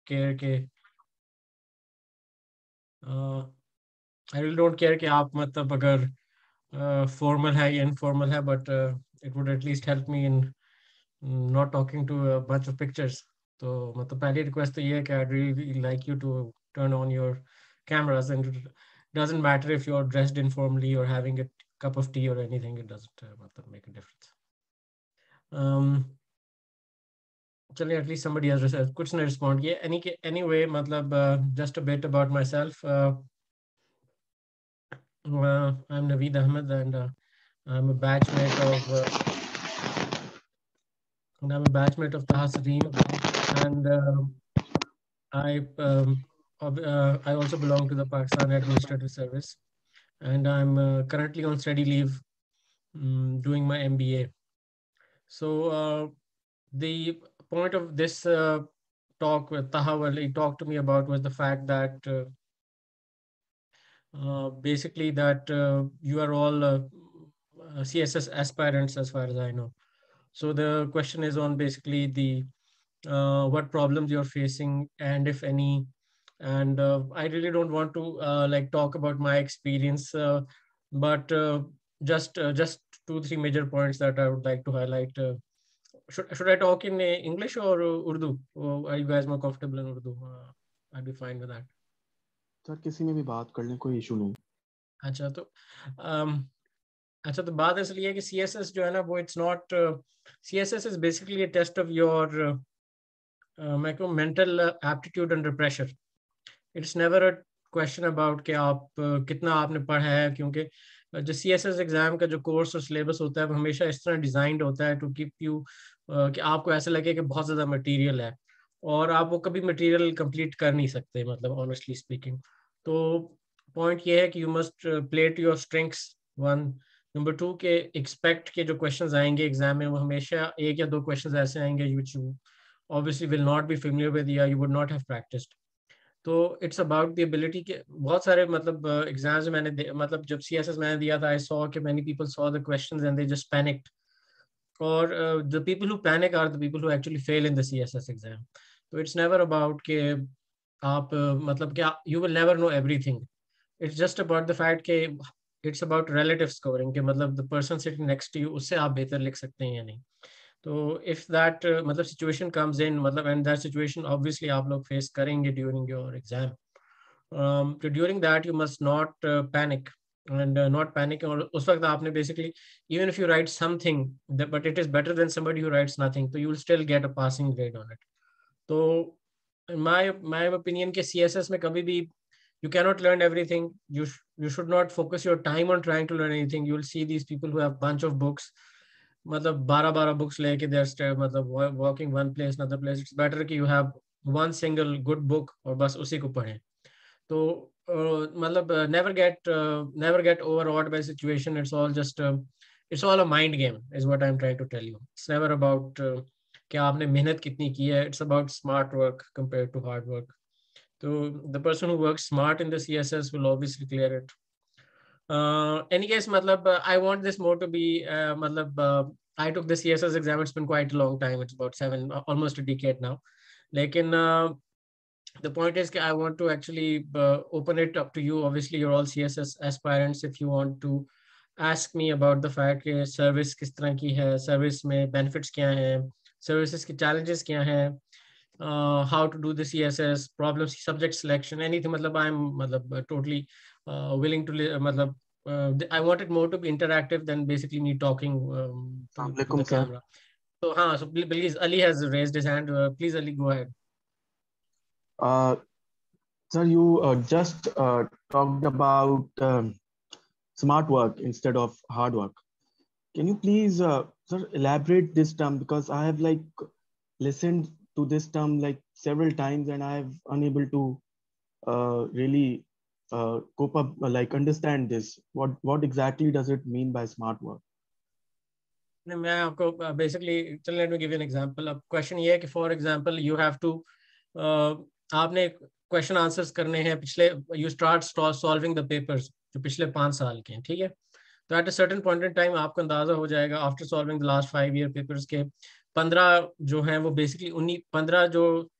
care कि I really don't care कि आप मतलब अगर फॉर्मल है या इनफॉर्मल है, but it would at least help me in not talking to a bunch of pictures. तो मतलब पहली रिक्वेस्ट तो ये है कि I really like you to turn on your cameras, and it doesn't matter if you're dressed informally or having a cup of tea or anything, it doesn't मतलब make a difference. चलिए, at least somebody has कुछ ने respond किया. Anyway, मतलब just a bit about myself. I'm Naveed Ahmed, and I'm a batchmate of Taha Sadeem, and I also belong to the Pakistan Administrative Service, and I'm currently on study leave, doing my MBA. So the point of this talk with Taha, well, he talked to me about, was the fact that basically that you are all CSS aspirants as far as I know. So the question is on basically the what problems you're facing, and if any. And I really don't want to like talk about my experience, but just 2 3 major points that I would like to highlight. Should I talk in English or Urdu? Or are you guys more comfortable in Urdu? I'd be fine with that. Sir किसी में भी बात कर लें, कोई issue नहीं. अच्छा तो अच्छा तो बात इसलिए है कि CSS जो है ना, वो it's not, CSS is basically a test of your मैं कहूँ mental aptitude under pressure. It's never a question about कि आप कितना आपने पढ़ा है, क्योंकि जो CSS एग्जाम का जो कोर्स और सिलेबस होता है वो हमेशा इस तरह डिजाइंड होता है टू कीप यू कि आपको ऐसा लगे कि बहुत ज़्यादा मटेरियल है, और आप वो कभी मटेरियल कंप्लीट कर नहीं सकते, मतलब ऑनेस्टली स्पीकिंग. तो पॉइंट ये है कि you must play to your strengths, one. Number two के एक्सपेक्ट के जो क्वेश्चंस आएंगे एग्जाम में, वो हमेशा एक या दो क्वेश्चंस ऐसे आएंगे which you obviously will not be familiar with, या you would not have practiced. तो इट्स अबाउट द एबिलिटी के बहुत सारे मतलब एग्जाम्स मैंने मतलब जब CSS मैंने दिया था, आई सॉ कि many people saw the questions and they just panicked, और the people who panic are the people who actually fail in the CSS exam. तो इट्स नेवर अबाउट कि आप मतलब क्या you will never know everything. It's just about the fact के it's about relative scoring, के मतलब the person sitting next to you उससे आप बेहतर लिख सकते हैं या नहीं. तो इफ दैट मतलब सिचुएशन कम्स इन, मतलब एंड दैट सिचुएशन ऑब्वियसली आप लोग फेस करेंगे during your exam. So during that you must not panic, and not panic. और उस वक्त आपने basically, even if you write something but it is better than somebody who writes nothing, so you will still get a passing grade on it. So in my opinion के CSS में कभी भी you cannot learn everything. You should not focus your time on trying to learn anything. You will see these people who have bunch of books, मतलब 12 books लेके they're मतलब walking one place another place. It's better कि you have one single good book और बस उसी को पढ़ें. तो मतलब never get overawed by situation. It's all a mind game is what I'm trying to tell you. It's never about कि आपने मेहनत कितनी की है. It's about smart work compared to hard work. So the person who works smart in the CSS will obviously clear it. Any case, मतलब I want this more to be मतलब I took the CSS exam. It's been quite a long time. It's about almost a decade now. लेकिन the point is that I want to actually open it up to you. Obviously, you're all CSS aspirants. If you want to ask me about the fact कि service किस तरह की है, service में benefits क्या हैं, services की challenges क्या हैं, how to do the CSS, problems, subject selection, anything. मतलब I'm मतलब totally willing to मतलब I want it more to be interactive than basically me talking to the camera. So हाँ, so please, Ali has raised his hand. Please, Ali, go ahead. Sir, you just talked about smart work instead of hard work. Can you please, sir, elaborate this term, because I have like listened to this term like several times and I have unable to really cope up, like understand this. What exactly does it mean by smart work? मैं आपको basically, let me give you an example. अब question ये है कि for example you have to आपने question answers करने हैं पिछले, you start solving the papers जो पिछले 5 साल के हैं, ठीक है. तो at a certain point in time आपको अंदाजा हो जाएगा after solving the last 5 year papers के 15 जो हैं वो बेसिकली 15 जो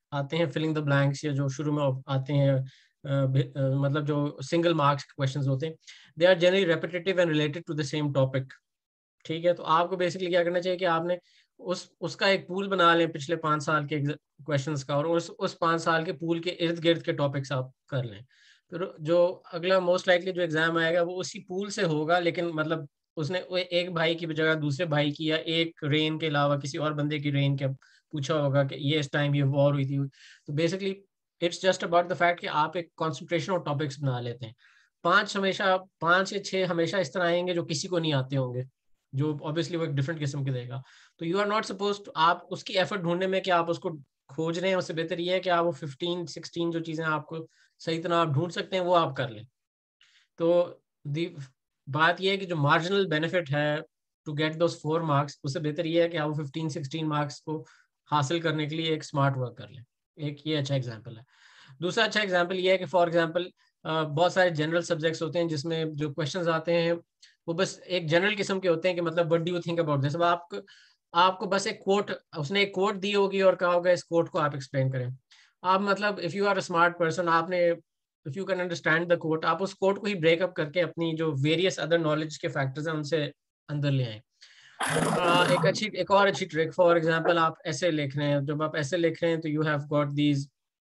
आते हैं फिलिंग द ब्लैंक्स, या जो शुरू में आते हैं मतलब जो सिंगल मार्क्स के क्वेश्चंस होते हैं, they are generally repetitive and related to the same topic. ठीक है, तो आपको बेसिकली क्या करना चाहिए कि आपने उसका एक पूल बना लें पिछले 5 साल के क्वेश्चंस का, और उस 5 साल के पूल के इर्द गिर्द के टॉपिक्स आप कर लें। फिर जो अगला मोस्ट लाइकली जो एग्जाम आएगा वो उसी पूल से होगा, लेकिन मतलब उसने एक भाई की जगह दूसरे भाई की, या एक रेन के अलावा किसी और बंदे की रेन के पूछा होगा कि ये इस टाइम ये वॉर हुई थी। तो basically it's just about the fact कि आप एक कॉन्सेंट्रेशन ऑफ टॉपिक्स बना लेते हैं। 5 या 6 हमेशा इस तरह आएंगे जो किसी को नहीं आते होंगे, जो ऑब्वियसली वो एक डिफरेंट किस्म के देगा। तो यू आर नॉट सपोज आप उसकी एफर्ट ढूंढने में कि आप उसको खोज रहे हैं, उससे बेहतर ये है कि आप वो 15-16 जो चीजें आपको सही तरह आप ढूंढ सकते हैं वो आप कर लें। तो दी बात यह है कि जो मार्जिनल बेनिफिट है टू गेट दोस 4 मार्क्स, उससे बेहतर ये है कि आप वो 15-16 मार्क्स को हासिल करने के लिए एक स्मार्ट वर्क कर लें। एक ये अच्छा एग्जाम्पल है। दूसरा अच्छा एग्जाम्पल ये है कि फॉर एग्जाम्पल बहुत सारे जनरल सब्जेक्ट्स होते हैं जिसमें जो क्वेश्चंस आते हैं वो बस एक जनरल किस्म के होते हैं कि मतलब what do you think about this. अब आपको बस एक कोट, उसने एक कोट दी होगी और कहा होगा इस कोट को आप एक्सप्लेन करें। आप मतलब if you are a smart person, आपने if you can understand the quote, आप उस कोट को ही ब्रेकअप करके अपनी जो वेरियस अदर नॉलेज के फैक्टर्स हैं उनसे अंदर ले आए। एक और अच्छी ट्रिक, फॉर एग्जांपल आप ऐसे लिख रहे हैं, जब आप ऐसे लिख रहे हैं तो यू हैव गॉट दीज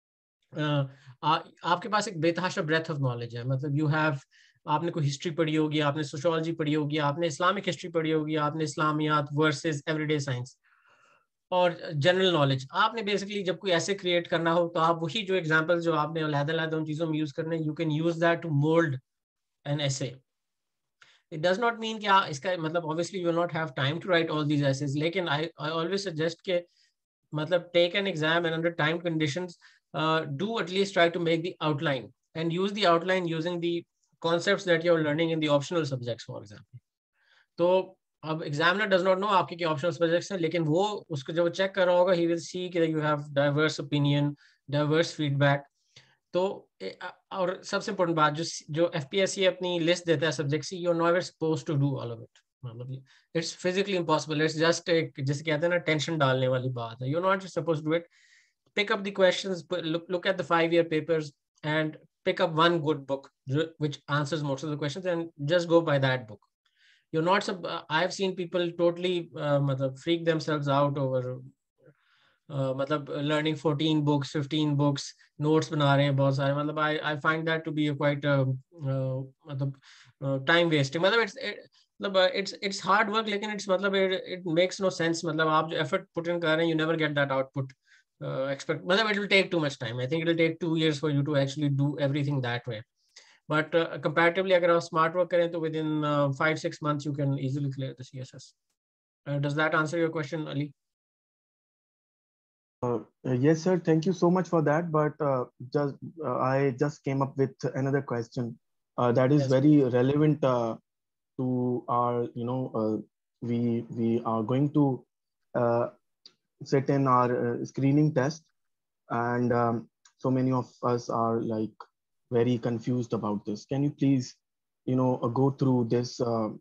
आपके पास एक बेतहाशा ब्रेथ ऑफ नॉलेज है। मतलब यू हैव, आपने कोई हिस्ट्री पढ़ी होगी, आपने सोशोलॉजी पढ़ी होगी, आपने इस्लामिक हिस्ट्री पढ़ी होगी, आपने इस्लामियात वर्सेस एवरीडे साइंस और जनरल नॉलेज। आपने बेसिकली जब कोई ऐसे क्रिएट करना हो तो आप वही जो एग्जांपल जो आपने अलग-अलग उन चीजों में यूज करने, you can use that to mould an essay. It does not mean कि इसका मतलब obviously you will not have time to write all these essays, लेकिन आई ऑलवेज सजेस्ट के मतलब take an exam and under time conditions, do at least try to make the outline and use the outline using the concepts that you're learning in the optional subjects, for example. तो अब examiner does not know आपके क्या optional subjects हैं, लेकिन वो उसको जब check कर रहा होगा ही विल सी कि you have diverse opinion, diverse feedback. तो और सबसे इम्पोर्टेंट बात, जो एफपीएससी अपनी लिस्ट देता है सब्जेक्ट की, you are not supposed to do all of it. मतलब it's physically impossible, it's just एक जैसे कहते हैं ना टेंशन डालने वाली बात है। You are not supposed to do it. pick up the questions, look at the 5-year papers, and pick up one good book which answers most of the questions, and just go by that book. You're not I've seen people totally freak themselves out over मतलब learning 14 books, 15 books, notes बना रहे हैं बहुत सारे। मतलब I find that to be a quite मतलब time wasting। मतलब it's hard work, लेकिन it makes no sense। मतलब आप जो effort put in कर रहे हैं, you never get that output expect। मतलब it will take too much time। I think it will take 2 years for you to actually do everything that way। But comparatively अगर आप smart work करें तो within 5-6 months you can easily clear the CSS। Does that answer your question, Ali? Yes, sir. Thank you so much for that. But I just came up with another question that is Yes. very relevant to our, we are going to uh, sit in our screening test, and so many of us are like very confused about this. Can you please, go through this?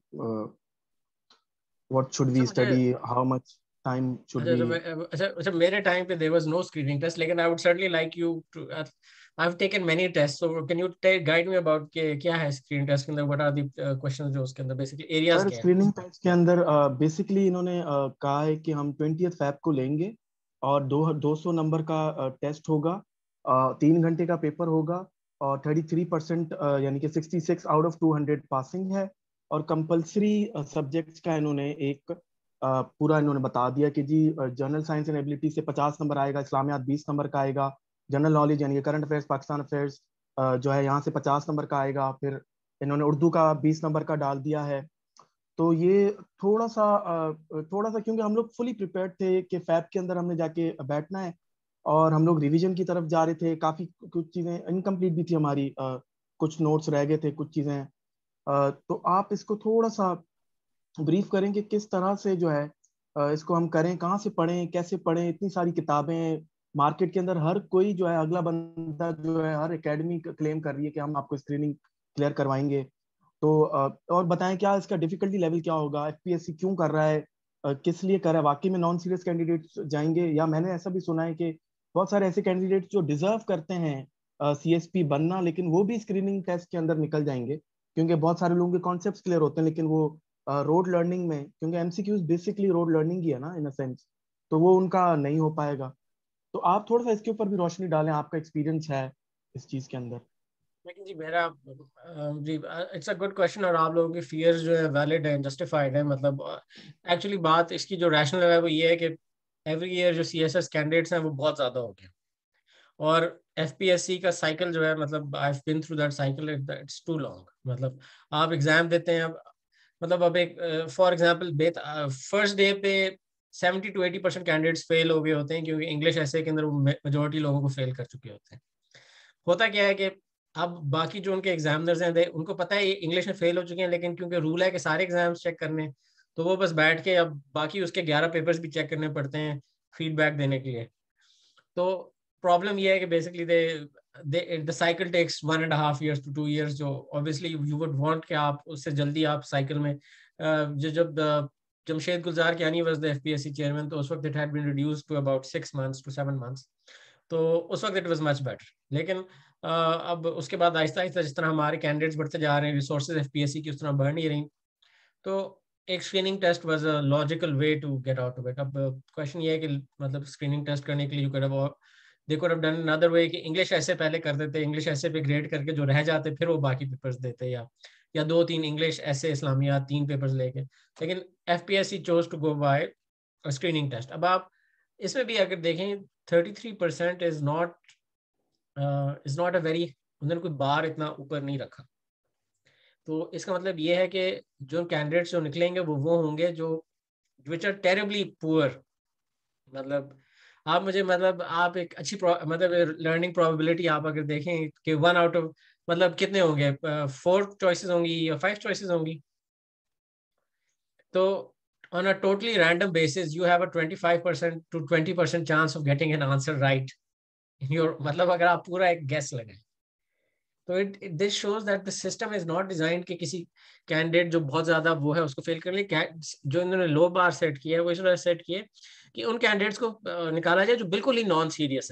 What should we अच्छा मुझे study? How much time should we? अच्छा मेरे time पे there was no screening test, लेकिन I would certainly like you to I've taken many tests, so can you guide me about के क्या है screening test के अंदर, what are the questions जो उसके अंदर basically areas सर क्या है? स्क्रीनिंग टेस्ट के अंदर बेसिकली इन्होंने कहा है कि हम 20th फैब को लेंगे और 200 नंबर का टेस्ट होगा, 3 घंटे का पेपर होगा, और 33% यानी कि 66 आउट ऑफ 200 पासिंग है। और कंपलसरी सब्जेक्ट्स का इन्होंने एक पूरा इन्होंने बता दिया कि जी जनरल साइंस एंड एबिलिटी से 50 नंबर आएगा, इस्लामियात 20 नंबर का आएगा, जनरल नॉलेज यानी कि करंट अफेयर्स पाकिस्तान अफेयर्स जो है यहाँ से 50 नंबर का आएगा। फिर इन्होंने उर्दू का 20 नंबर का डाल दिया है। तो ये थोड़ा सा क्योंकि हम लोग फुली प्रिपेयर्ड थे कि फैब के अंदर हमने जाके बैठना है, और हम लोग रिवीजन की तरफ जा रहे थे। काफी कुछ चीजें इनकम्प्लीट भी थी हमारी, कुछ नोट्स रह गए थे, कुछ चीजें। तो आप इसको थोड़ा सा ब्रीफ करें कि किस तरह से जो है इसको हम करें, कहाँ से पढ़ें, कैसे पढ़ें। इतनी सारी किताबें मार्केट के अंदर, हर कोई जो है अगला बंदा जो है हर एकेडमी क्लेम कर रही है कि हम आपको स्क्रीनिंग क्लियर करवाएंगे। तो और बताएं क्या इसका डिफिकल्टी लेवल क्या होगा, एफपीएससी क्यों कर रहा है, किस लिए कर रहा है, वाकई में नॉन सीरियस कैंडिडेट्स जाएंगे, या मैंने ऐसा भी सुना है कि बहुत सारे ऐसे कैंडिडेट जो डिजर्व करते हैं सीएसपी बनना, लेकिन वो भी स्क्रीनिंग टेस्ट के अंदर निकल जाएंगे, क्योंकि बहुत सारे लोगों के कॉन्सेप्ट्स क्लियर होते हैं, लेकिन वो रोड लर्निंग में, क्योंकि एमसीक्यूज बेसिकली रोड लर्निंग ही है ना इन अ सेंस, तो वो उनका नहीं हो पाएगा। तो आप थोड़ा सा इसके ऊपर भी रोशनी डालें, आपका एक्सपीरियंस है इस चीज के अंदर। लेकिन जी मेरा जी इट्स अ गुड क्वेश्चन, और आप लोगों की फियर्स जो है वैलिड है, जस्टिफाइड है। मतलब एक्चुअली बात इसकी जो रैशनल है वो ये है कि एवरी ईयर जो सीएसएस कैंडिडेट्स हैं वो बहुत ज़्यादा हो गए, और एफपीएससी का साइकिल जो है, मतलब I have been through that cycle, it's too long. मतलब आप एग्जाम देते हैं, अब मतलब अब एक फॉर एग्जांपल फर्स्ट डे पे 70 to 80% कैंडिडेट्स फेल हो गए होते हैं, क्योंकि इंग्लिश ऐसे के अंदर मेजोरिटी लोगों को फेल कर चुके होते हैं। होता क्या है कि अब बाकी जो उनके एग्जामिनर्स हैं उनको पता है ये इंग्लिश में फेल हो चुके हैं, लेकिन क्योंकि रूल है कि सारे एग्जाम्स चेक करने हैं, तो वो बस बैठ के अब बाकी उसके 11 पेपर्स भी चेक करने पड़ते हैं फीडबैक देने के लिए। तो प्रॉब्लम ये है कि basically the cycle takes 1.5 years to 2 years, जो ऑब्वियसली यू वुड वांट कि आप उससे जल्दी आप साइकिल में जो जब Jamshed Gulzar Kiani was the FPSC chairman, तो उस वक्त it had been reduced to about 6 months to 7 months, तो उस वक्त इट वाज मच बेटर। लेकिन अब उसके बाद आहिस्ता आहिस्ता जिस तरह हमारे कैंडिडेट्स बढ़ते जा रहे हैं, रिसोर्सेज एफपीएससी की उस तरह बढ़ नहीं रही, तो एक screening test was a logical way to get out of it. अब क्वेश्चन ये है कि मतलब स्क्रीनिंग टेस्ट करने के लिए you could have they could have done another way, कि इंग्लिश ऐसे पहले कर देते, इंग्लिश ऐसे पे ग्रेड करके जो रह जाते फिर वो बाकी पेपर्स देते, या 2-3 इंग्लिश ऐसे इस्लामियात 3 पेपर्स लेके। लेकिन FPSC chose to go by screening test. अब आप इसमें भी अगर देखें 33% इज नॉट अ वेरी, उन्होंने कोई बार इतना ऊपर नहीं रखा। तो इसका मतलब ये है कि जो कैंडिडेट्स जो निकलेंगे वो होंगे जो विच आर टेरिबली पुअर। मतलब आप मुझे, मतलब आप एक अच्छी मतलब लर्निंग प्रोबेबिलिटी आप अगर देखें कि 1 out of, मतलब कितने होंगे, 4 चॉइसेस होंगी या 5 चॉइसेस होंगी, तो on a totally random basis you have a 25% to 20% chance of getting an answer right in your, मतलब अगर आप पूरा एक गेस लगाएं, तो it this shows that the system is not designed कि किसी कैंडिडेट जो बहुत ज्यादा वो है उसको फेल कर ले। जो इन्होंने लो बार सेट किया है वो इस तरह सेट किए कि उन कैंडिडेट्स को निकाला जाए जो बिल्कुल ही नॉन सीरियस है।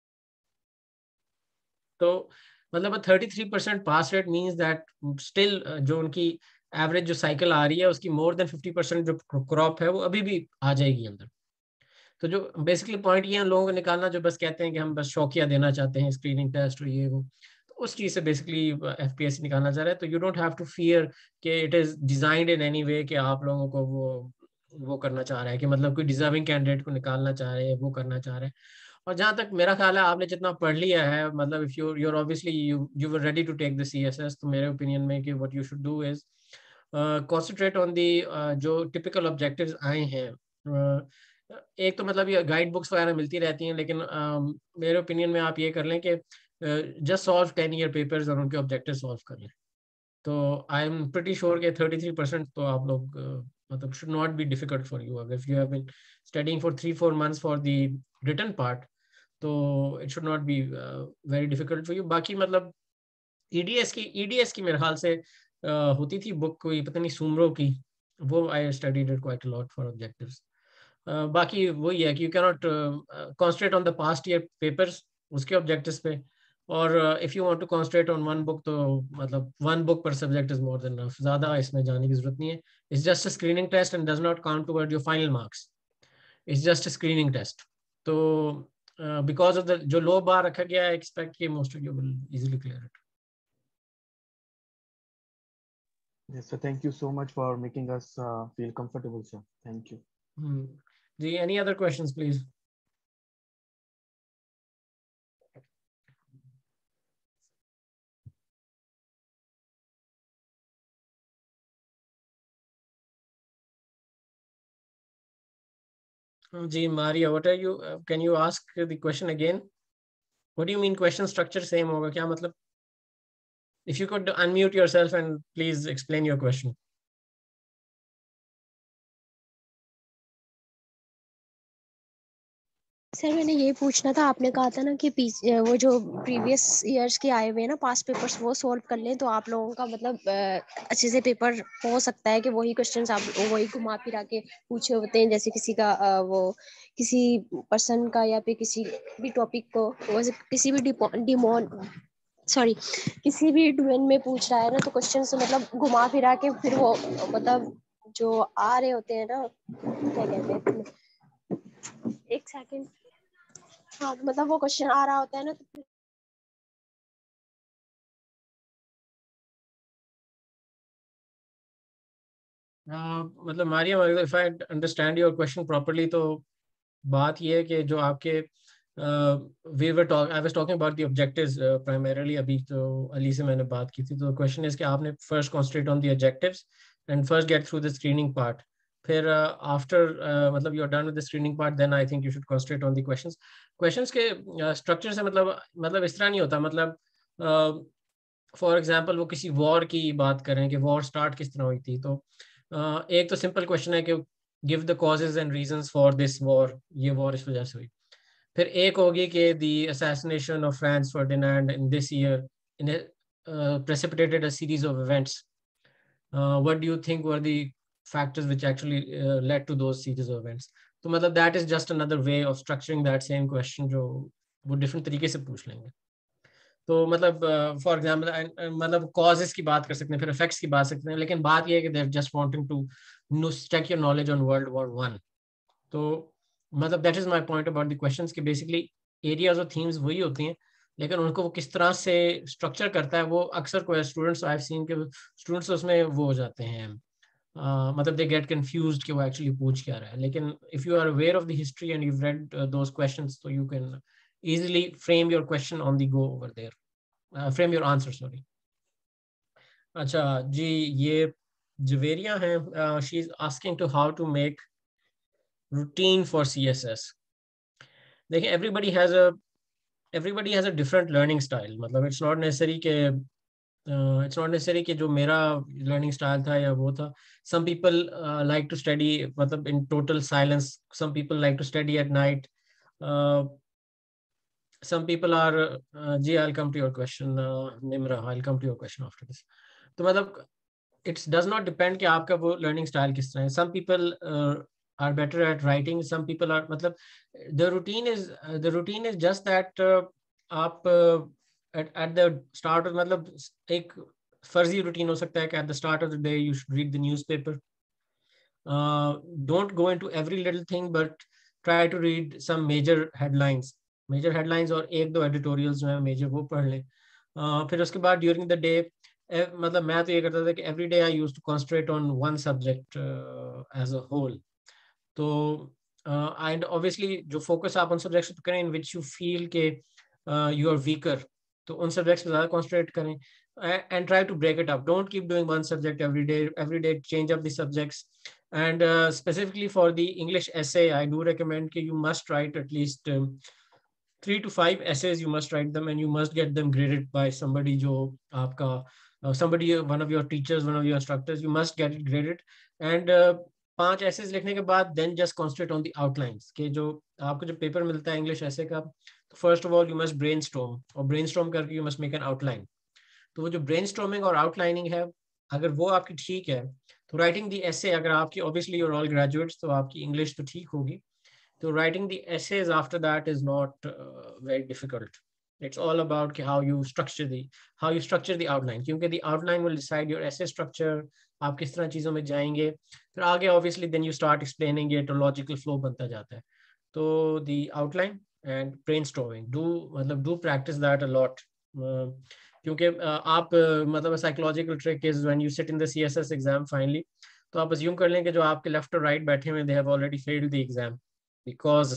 तो मतलब 33% pass rate means that still जो उनकी एवरेज जो साइकिल आ रही है उसकी मोर देन 50% जो क्रॉप है वो अभी भी आ जाएगी अंदर। तो जो बेसिकली पॉइंट ये है लोगों को निकालना जो बस कहते हैं कि हम बस शौकिया देना चाहते हैं स्क्रीनिंग टेस्ट और ये वो, तो उस चीज से बेसिकली एफपीएससी निकालना चाह रहा है। तो you don't have to fear कि it is designed in any way कि आप लोगों को वो करना चाह रहा है कि मतलब कोई डिजर्विंग कैंडिडेट को निकालना चाह रहे हैं, वो करना चाह रहे हैं। और जहां तक मेरा ख्याल है आपने जितना पढ़ लिया है, मतलब if you your obviously you were ready to take the CSS, तो मेरे ओपिनियन में कि what you should do is concentrate on the जो टिपिकल ऑब्जेक्टिव्स आए हैं। एक तो मतलब ये गाइड बुक्स वगैरह मिलती रहती हैं, लेकिन मेरे ओपिनियन में आप ये कर लें कि जस्ट सॉल्व 10 year पेपर्स और उनके ऑब्जेक्टिव सॉल्व कर लें। तो आई एम प्रिटी श्योर के 33% तो आप लोग मतलब should not be difficult for you. अगर you have been studying for 3-4 months for the written part, तो it should not be very difficult for you. बाकी मतलब ईडीएस की मेरे ख्याल से होती थी बुक कोई, पता नहीं सुमरो की, वो I studied it quite a lot for objectives. बाकी वही है कि you cannot concentrate on the past year papers उसके ऑब्जेक्टिव्स पे, और if you want to concentrate on one book तो मतलब वन बुक पर subject is more than enough, ज्यादा इसमें जाने की जरूरत नहीं है। It's just a screening test and does not count toward your final marks, it's just a screening test. तो बिकॉज ऑफ द जो लो बार रखा गया है, एक्सपेक्ट कि most of you will easily clear it. Yes, sir. Thank you so much for making us feel comfortable, sir. Thank you. जी any other questions please? जी Maria, what are you, can you ask the question again? What do you mean question structure same होगा क्या मतलब? If you could unmute yourself and please explain your question. Sir मैंने यही पूछना था, आपने कहा था ना कि वो जो प्रीवियस ईयर्स के आए हुए हैं ना पास्ट पेपर्स वो सॉल्व कर लें तो आप लोगों का मतलब अच्छे से पेपर हो सकता है कि वही क्वेश्चंस आप वही घुमा फिरा के पूछे होते हैं, जैसे किसी का वो किसी पर्सन का या फिर किसी भी टॉपिक को वैसे किसी भी डिमोन सॉरी किसी भी डोमेन में पूछ रहा है ना तो क्वेश्चन से मतलब घुमा फिरा के फिर वो मतलब जो आ रहे होते हैं ना, क्या कहते हैं, एक सेकंड, हाँ मतलब वो क्वेश्चन आ रहा होता है ना तो मतलब Mariam, if I understand your question properly, तो बात ये है कि जो आपके we were talk I was talking about the objectives primarily, अभी तो अली से मैंने बात की थी, तो क्वेश्चन इज कि आपने first concentrate on the objectives and first get through the screening part, फिर आफ्टर मतलब you are done with the screening part, then I think you should concentrate on the questions. Questions के structure से मतलब इस तरह नहीं होता, मतलब फॉर एग्जांपल वो किसी वॉर की बात करें कि वॉर स्टार्ट किस तरह हुई थी, तो एक तो सिंपल क्वेश्चन है कि give the causes and reasons for this war, ये वॉर इस वजह से हुई। फिर एक होगी कि the assassination of Franz Ferdinand in this year in precipitated a series of events. What do you think were the factors which actually led to those series of events? तो मतलब that is just another way of structuring that same question, जो वो different तरीके से पूछ लेंगे। तो मतलब फॉर एग्जाम्पल मतलब कॉजेस की बात कर सकते हैं, फिर इफेक्ट्स की बात सकते हैं, लेकिन बात यह है कि there just wanting to check your knowledge on World War One. तो मतलब that is my point about the questions, कि बेसिकली एरियाज और थीम्स वही होती हैं, लेकिन उनको वो किस तरह से स्ट्रक्चर करता है वो अक्सर कोई स्टूडेंट्स आई हैव सीन के स्टूडेंट्स उसमें वो हो जाते हैं, मतलब दे गेट कंफ्यूज्ड कि वो एक्चुअली पूछ क्या रहा है। लेकिन if you are aware of the history and you read those questions, तो you can easily frame your question on the go over there, frame your answer, sorry. अच्छा जी, ये जवेरिया है, she is asking to how to make routine for CSS। देखिए everybody has a different learning style, मतलब it's not necessary कि जो मेरा learning style था या वो था। some people like to study मतलब in total silence, some people like to study at night, uh, some people are I'll come to your question, Nimra, I'll come to your question after this। तो मतलब it does not depend कि आपका वो learning style किस तरह है। some people are better at writing, some people are मतलब the routine is just that आप at the start of मतलब एक फर्जी रूटीन हो सकता है कि at the start of the day you should read the newspaper, don't go into every little thing but try to read some major headlines और एक दो एडिटोरियल्स जो है मेजर वो पढ़ लें। फिर उसके बाद ड्यूरिंग द डे मतलब मैं तो ये करता था कि every day I used to concentrate on one subject as a whole. तो एंड ऑब्वियसली जो फोकस आप उन सब्जेक्ट्स पे करें इन विच यू फील के यू आर वीकर, तो उन सब्जेक्ट्स पे ज़्यादा कॉन्सेंट्रेट करें and try to break it up. Don't keep doing one subject every day. Every day change up the subjects. And specifically for the English essay, I do recommend that you must write at least 3 to 5 essays. You must write them and you must get them graded by somebody जो आपका somebody, one of your teachers, one of your instructors. You must get it graded. And 5 essays लिखने के बाद then just concentrate on the outlines, कि जो आपको जो paper मिलता है इंग्लिश essay का, तो first of all you must brainstorm, और brainstorm करके you must make an outline। तो वो जो ब्रेनस्टॉर्मिंग और आउटलाइनिंग है, अगर वो आपकी ठीक है तो राइटिंग द एसे, अगर आपकी ऑब्वियसली यूर ऑल ग्रेजुएट्स तो आपकी इंग्लिश तो ठीक होगी, तो writing the essays after that is not very difficult. It's all about कि how you structure the outline, क्योंकि the outline will decide your essay structure, आप किस तरह चीज़ों में जाएंगे, फिर आगे obviously then you start explaining it और लॉजिकल फ्लो बनता जाता है। तो the outline and brainstorming do practice that a lot, क्योंकि आप मतलब psychological trick is when you sit in the CSS exam finally, तो आप अज्यूम कर लें कि जो आपके लेफ्ट और राइट बैठे हुए they have already failed the exam, because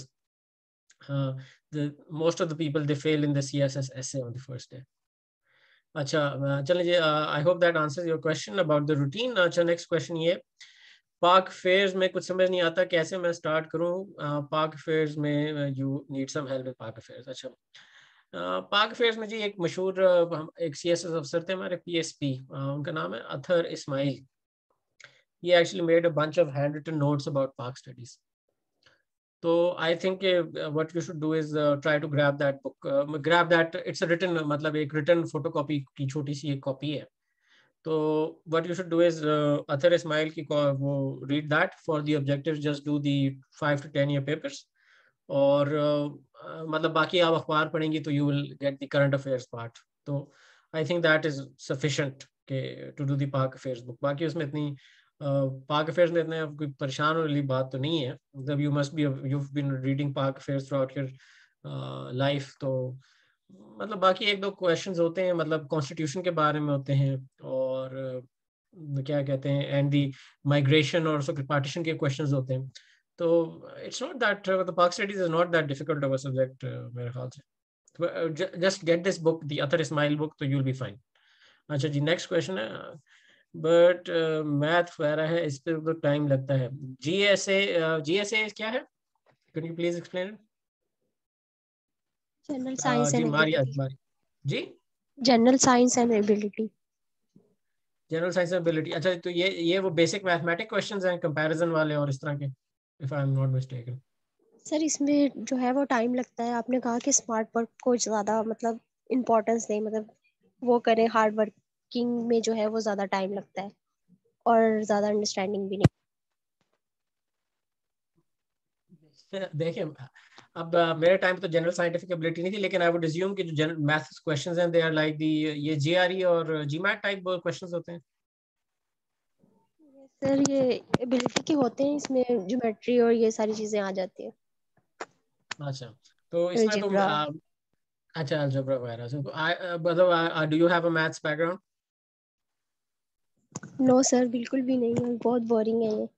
most of the people they fail in the CSS essay on the first day। अच्छा चलिए, I hope that answers your question about the routine. अच्छा next question ये, Pak affairs में कुछ समझ नहीं आता, कैसे मैं स्टार्ट करूं पाक फेयर्स में, you need some help with Pak affairs. अच्छा पाक अफेयर्स में जी एक मशहूर एक CSS अफसर थे हमारे PSP, उनका नाम है Athar Ismail. He actually made a bunch of handwritten notes about Pak studies. तो I think what you should do is try to grab that book, grab that, it's a written, मतलब एक रिटन फोटोकॉपी की छोटी सी एक copy है. तो what you should do is Atar Ismail की वो read that for the objective, just do the 5 to 10 year papers. और मतलब बाकी आप अखबार पढ़ेंगी तो you will get the current affairs part. तो I think that is sufficient के to do the Pak affairs book. बाकी उसमें इतनी पाक अफेयर्स में इतने कोई परेशान वाली बात तो नहीं है. मतलब you must be, you been reading Pak affairs throughout your life. तो मतलब बाकी एक दो क्वेश्चंस होते हैं, मतलब कॉन्स्टिट्यूशन के बारे में होते हैं, और क्या कहते हैं, एंड दी माइग्रेशन और पार्टीशन के क्वेश्चंस होते हैं. तो it's not that, the Pak studies is not that difficult of a subject मेरे ख्याल से. Just get this book, the Atar Ismail book, तो यू विल बी फाइन. अच्छा जी, नेक्स्ट क्वेश्चन है. बट मैथ वगैरह है, इस पे तो टाइम लगता है. जीएसए, जीएसए क्या है? Can you please explain? General science जी and Maria, ability. Mari ji. General science and ability. General science ability. अच्छा, तो ये वो बेसिक मैथमेटिक क्वेश्चंस हैं, कंपैरिजन वाले और इस तरह के, if I am not mistaken. Sir इसमें जो है वो टाइम लगता है. आपने कहा कि स्मार्ट वर्क को ज़्यादा मतलब इम्पोर्टेंस दें, मतलब वो करें. हार्ड वर्किंग में जो है वो ज़्यादा टाइम लगता है और ज़्यादा अंडरस्टैंडिंग भी नहीं. देखिए, अब मेरे टाइम पे तो जनरल साइंटिफिक एबिलिटी नहीं थी, लेकिन आई वुड अज्यूम कि जो जनरल मैथ्स क्वेश्चंस हैं, दे आर लाइक दी, ये जीआरई और जीमैट टाइप क्वेश्चंस होते हैं. सर ये एबिलिटी के होते हैं, इसमें ज्योमेट्री और ये सारी चीज़ें आ जाती हैं. अच्छा, तो इसमें तो अलजेब्रा. अच्छा, अलजेब्रा वगैरह. so मतलब do you have a maths background? No sir, बिल्कुल भी नहीं है. बहुत बोरिंग है ये.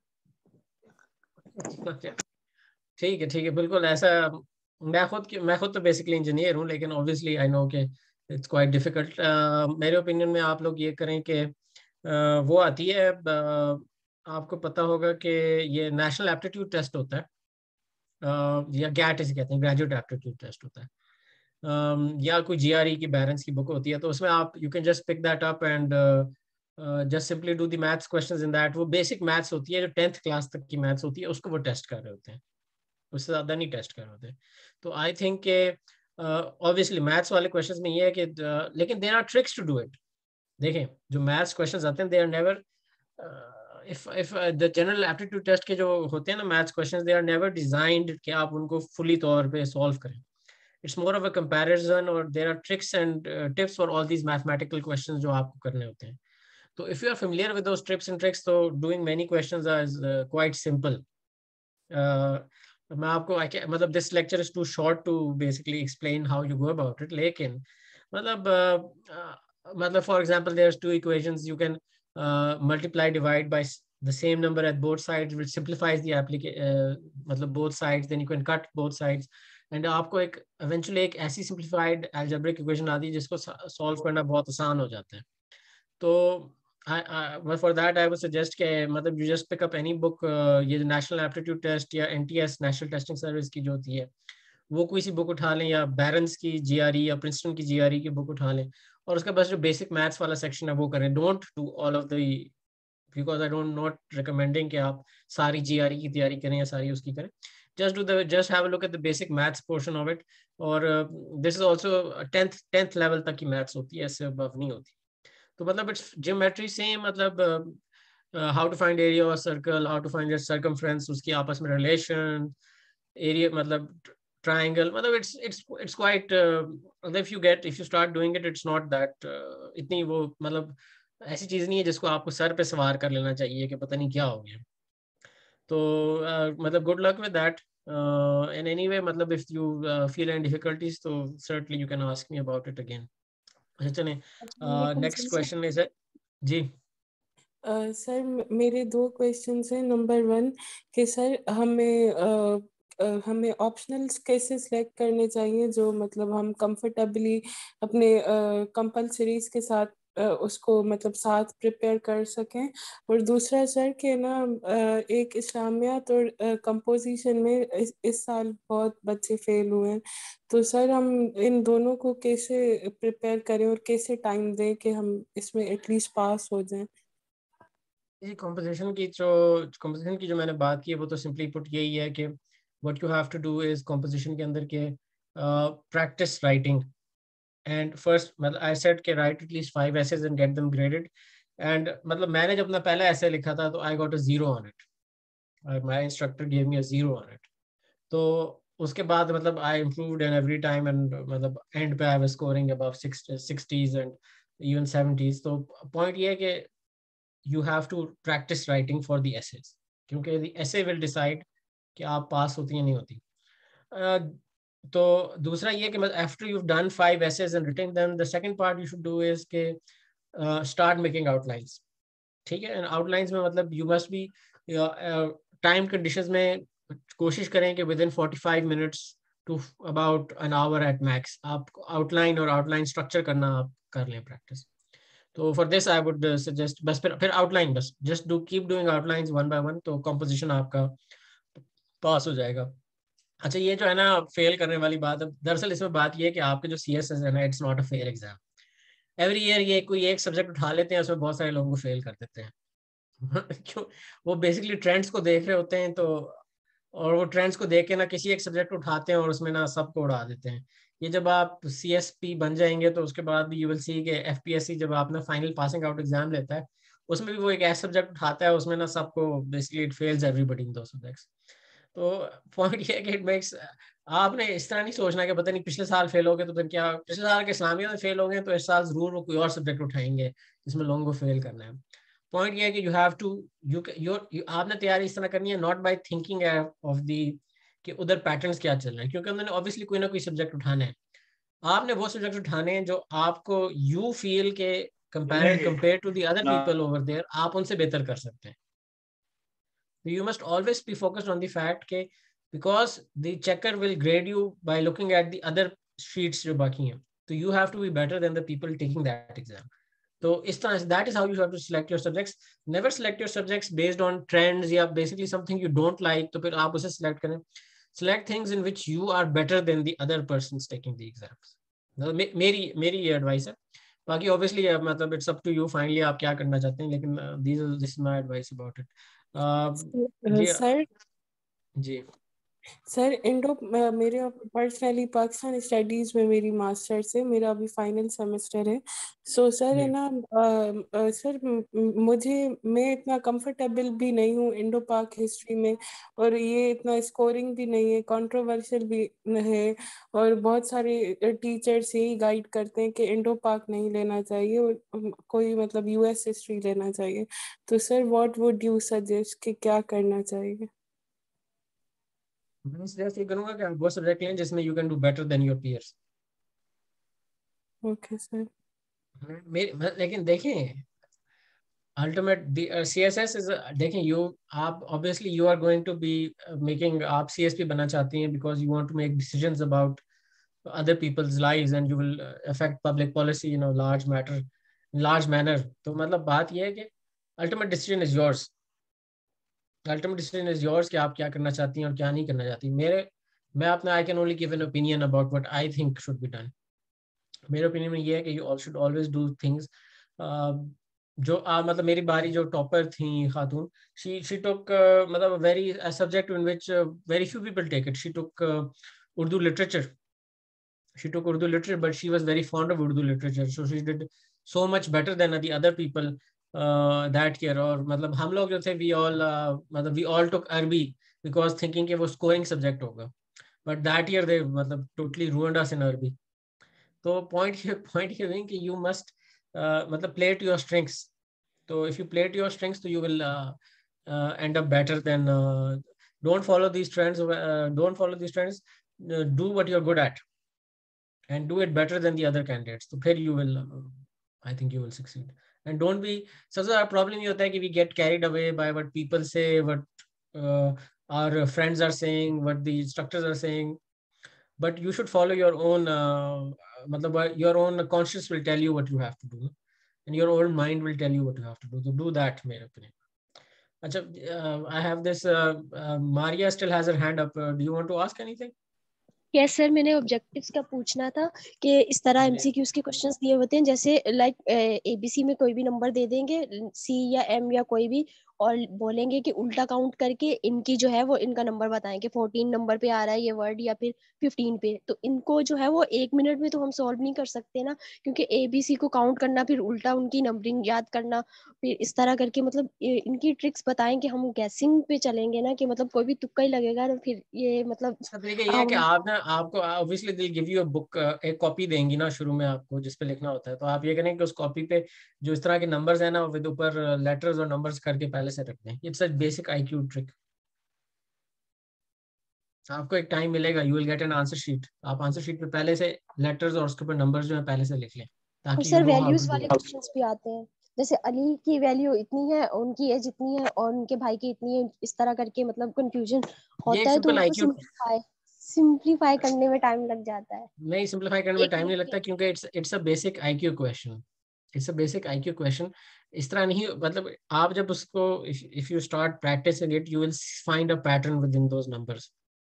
ठीक है, ठीक है, बिल्कुल ऐसा. मैं खुद तो बेसिकली इंजीनियर हूँ, लेकिन ऑब्वियसली आई नो कि इट्स क्वाइट डिफिकल्ट. मेरे ओपिनियन में आप लोग ये करें कि वो आती है, आपको पता होगा कि ये नेशनल एप्टीट्यूड टेस्ट होता है, या गैट इसे कहते हैं, ग्रेजुएट एप्टीट्यूड टेस्ट होता है. या कोई जीआरई की बैरेंस की बुक होती है, तो उसमें आप you can just pick that up and just simply do the maths questions in that. वो बेसिक मैथ्स होती है, जो 10th क्लास तक की मैथ्स होती है, उसको वो टेस्ट कर रहे होते हैं, उससे ज्यादा नहीं टेस्ट कर रहे होते. तो आई थिंक के ऑब्वियसली मैथ्स वाले क्वेश्चंस में ये है कि लेकिन there are tricks to do it. देखें, जो मैथ्स क्वेश्चंस आते हैं, they are never, if the general aptitude test के जो होते हैं ना maths questions, they are never designed कि आप उनको फुली तौर पे सॉल्व करें. It's more of a comparison, और there are tricks and tips for all these mathematical questions जो आपको करने होते हैं. तो if you are familiar with those tips and tricks, तो doing many questions is quite simple. मैं आपको मतलब this lecture is too short to basically explain how you go about it, लेकिन मतलब मतलब for example there are two equations, you can multiply divide by the same number at both sides, which simplifies the application, मतलब both sides, then you can cut both sides, and आपको एक eventually एक ऐसी simplified algebraic equation आती है जिसको solve करना बहुत आसान हो जाता है. तो well, for that I would suggest कि मतलब you just pick up any book, ये नेशनल एप्टीट्यूड टेस्ट या एनटीएस नेशनल टेस्टिंग सर्विस की जो होती है, वो कोई सी बुक उठा लें, या बैरन्स की जीआरई या प्रिंसटन की जीआरई की बुक उठा लें, और उसका बस जो बेसिक मैथ्स वाला सेक्शन है वो करें. Don't do all of the, because I don't not recommending कि आप सारी जीआरई की तैयारी करें या सारी उसकी करें. Just have a look at the basic maths portion of it. और this is also 10th level तक की मैथ्स होती है, इससे अबव नहीं होती. तो मतलब इट्स ज्योमेट्री सेम, मतलब how to find area of circle, how to find their circumference, उसकी आपस में रिलेशन, एरिया मतलब ट्राइंगल, मतलब इट्स क्वाइट, मतलब if you start doing it, it's not that इतनी वो, मतलब ऐसी चीज नहीं है जिसको आपको सर पे सवार कर लेना चाहिए कि पता नहीं क्या हो गया. तो मतलब good luck with that. In any way, मतलब if you feel any difficulties, तो certainly you can ask me about it again. अच्छा चलें, नेक्स्ट क्वेश्चन इज जी. सर मेरे दो क्वेश्चंस हैं. नंबर वन कि सर हमें ऑप्शनल्स कैसे सिलेक्ट करने चाहिए जो मतलब हम कंफर्टेबली अपने कंपलसरीज के साथ उसको मतलब साथ प्रिपेयर कर सकें. और दूसरा सर कि ना एक इस्लामियात और कंपोजिशन में इस साल बहुत बच्चे फेल हुए हैं. तो सर हम इन दोनों को कैसे प्रिपेयर करें और कैसे टाइम दें कि हम इसमें एटलीस्ट पास हो जाएं. ये कंपोजिशन की जो मैंने बात की है, वो तो सिंपली पुट यही है कि what you have to do is composition के अंदर के practice writing. And first I said कि write at least 5 essays and get them graded. And मतलब मैंने जब अपना पहला essay लिखा था तो I got a 0 on it. My instructor gave me a 0 on it. तो उसके बाद मतलब I improved and every time, and मतलब end पे I was scoring above 60s and even 70s. तो point ये है कि you have to practice writing for the essays, क्योंकि the essay will decide कि आप पास होती या नहीं होती. तो दूसरा ये कि after you've done 5 essays and written them, the second part you should do is कि start making outlines. ठीक है. And outlines में मतलब you must be time conditions में कोशिश करें कि within 45 minutes to about an hour at max आप outline और outline structure करना आप कर लें practice. तो for this I would suggest बस फिर outline बस just keep doing outlines one by one, तो composition आपका पास हो जाएगा. अच्छा, ये जो है ना फेल करने वाली बात है, दरअसल इसमें बात ये है कि आपके जो CSS है ना, it's not a fair exam. Every year ये कोई एक सब्जेक्ट उठा लेते हैं, उसमें बहुत सारे लोगों को फेल कर देते हैं. क्यों? वो बेसिकली ट्रेंड्स को देख रहे होते हैं, तो और वो ट्रेंड्स को देख के ना किसी एक सब्जेक्ट उठाते हैं और उसमें ना सबको उड़ा देते हैं. ये जब आप CSP बन जाएंगे तो उसके बाद भी यू विल सी कि FPSC जब आपने फाइनल पासिंग आउट एग्जाम लेता है, उसमें भी वो एक ऐसा सब्जेक्ट उठाता है, उसमें ना सबको basically it fails everybody in those subjects. तो पॉइंट ये है कि इट मेक्स, आपने इस तरह नहीं सोचना कि पता नहीं पिछले साल फेल हो गए तो फिर क्या, पिछले साल के इस्लामिया में फेल हो गए तो इस साल जरूर वो कोई और सब्जेक्ट उठाएंगे जिसमें लोगों को फेल करना है. पॉइंट ये है कि यू हैव टू आपने तैयारी इस तरह करनी है, not by thinking of the कि उधर पैटर्न्स क्या चल रहे हैं, क्योंकि उन्होंने ऑब्वियसली कोई ना कोई सब्जेक्ट उठाना है. आपने वो सब्जेक्ट उठाने हैं जो आपको यू फील के compare to the other people over there आप उनसे बेहतर कर सकते हैं. You must always be focused on the fact that because the checker will grade you by looking at the other sheets जो बाकी हैं, so you have to be better than the people taking that exam. So इस तरह, that is how you have to select your subjects. Never select your subjects based on trends या basically something you don't like, तो फिर आप उसे select करें. Select things in which you are better than the other persons taking the exams. मेरी ये advice है. बाकी obviously मतलब it's up to you finally आप क्या करना चाहते हैं, लेकिन this is my advice about it. Sir जी सर मेरे पर्सनली पाकिस्तान स्टडीज में मेरी मास्टर्स है, मेरा अभी फाइनल सेमेस्टर है. सो सर है ना सर मैं इतना कंफर्टेबल भी नहीं हूँ इंडो पाक हिस्ट्री में, और ये इतना स्कोरिंग भी नहीं है, कंट्रोवर्शियल भी है, और बहुत सारे टीचर्स यही गाइड करते हैं कि इंडो पाक नहीं लेना चाहिए और कोई मतलब US हिस्ट्री लेना चाहिए. तो sir what would you suggest कि क्या करना चाहिए? मैं सजेस्ट ये करूंगा कि आप वो सब्जेक्ट लें जिसमें you can do better than your peers. Okay sir. लेकिन देखें अल्टीमेट CSS इज, देखें आप obviously you are going to be making, आप CSP बनना चाहती हैं because you want to make decisions about other people's lives and you will affect public policy in a large manner. तो मतलब बात ये है कि ultimate decision is yours. Ultimate decision is yours कि आप क्या करना चाहती हैं और क्या नहीं करना चाहती. मैं अपना I can only give an opinion about what I think should be done. मेरे ओपिनियन में ये है कि you all should always do things जो मतलब मेरी बारी जो टॉपर थी खातून, she took मतलब a subject in which very few people take it. She took Urdu literature. She took Urdu literature, but she was very fond of Urdu literature, so she did so much better than the other people that year. और मतलब हम लोग जो थे we all took Arabic because thinking कि वो scoring subject होगा, but that year they मतलब totally ruined us in Arabic. तो point here being कि you must मतलब play to your strengths. So if you play to your strengths, so you will end up better than don't follow these trends. Do what you're good at and do it better than the other candidates. So then you will, I think you will succeed. And don't be, सबसे बड़ा problem ये होता है कि we get carried away by what people say, what our friends are saying, what the instructors are saying. But you should follow your own, मतलब your own conscience will tell you what you have to do, and your own mind will tell you what you have to do. So do that, मेरे opinion. अच्छा, I have this. Maria still has her hand up. Do you want to ask anything? Yes sir, मैंने objectives का पूछना था कि इस तरह MCQs के क्वेश्चंस दिए होते हैं, जैसे लाइक ABC में कोई भी नंबर दे देंगे, C या M या कोई भी, और बोलेंगे कि उल्टा काउंट करके इनकी जो है वो इनका नंबर बताएं कि 14 नंबर पे आ रहा है ये वर्ड या फिर 15 पे। तो इनको जो है वो 1 मिनट में तो हम सॉल्व नहीं कर सकते ना, क्योंकि ABC को काउंट करना, फिर उल्टा उनकी नंबरिंग याद करना, फिर इस तरह करके मतलब इनकी ट्रिक्स बताएं कि हम गैसिंग पे चलेंगे ना, कि मतलब कोई भी तुक्का ही लगेगा ना, फिर ये मतलब अच्छा तरीका ये है कि हम आप ना, आपको obviously they'll give you a book, एक कॉपी देंगी ना शुरू में आपको जिस पे लिखना होता है, तो आप ये करें कि उस कॉपी पे जो इस तरह के नंबर्स है ना विद ऊपर लेटर्स और नंबर्स करके पहले से रख दें। It's a basic IQ trick. आपको एक टाइम मिलेगा, you will get an answer sheet, आप आंसर शीट पे पहले से लेटर्स और उसके ऊपर नंबर्स जो है पहले से लिख लें और ताकि you sir know how to values do वाले इट। क्वेश्चंस भी आते हैं, जैसे अली की वैल्यू इतनी है और उनकी एज इतनी है और उनके भाई की इतनी है, इस तरह करके मतलब कंफ्यूजन ये एक होता है, तो सिंपल उनको IQ, सिंप्लीफाई करने में टाइम लग जाता है। नहीं सिंपलीफाई करने में एक टाइम नहीं मिनट लगता के क्योंकि it's a basic IQ question. It's a basic IQ question. इस तरह नहीं, मतलब आप जब उसको, if you start practicing it you will find a pattern within those numbers.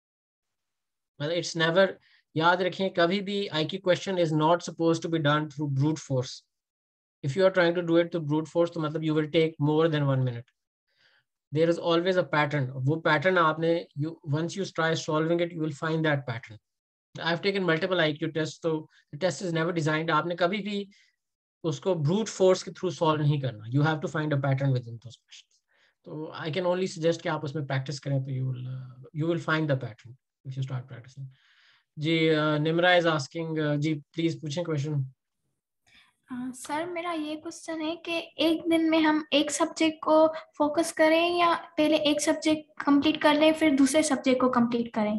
मतलब इट्स नेवर, याद रखें कभी भी IQ question is not suppose to be done through brute force. If you are trying to do it through brute force तो मतलब you will take more then 1 minute। There is always a pattern, वो pattern आपने, you once you try solving it you will find that pattern. I've taken multiple IQ tests, तो the test is never designed, आपने कभी भी उसको brute force के through solve नहीं करना। You have to find a pattern within those questions. तो I can only suggest कि आप उसमें practice करें तो you will find the pattern if you start practicing. जी निम्रा is asking, जी प्लीज पूछें क्वेश्चन। सर मेरा ये क्वेश्चन है कि एक दिन में हम एक सब्जेक्ट को फोकस करें या पहले एक सब्जेक्ट कंप्लीट कर लें फिर दूसरे सब्जेक्ट को कंप्लीट करें?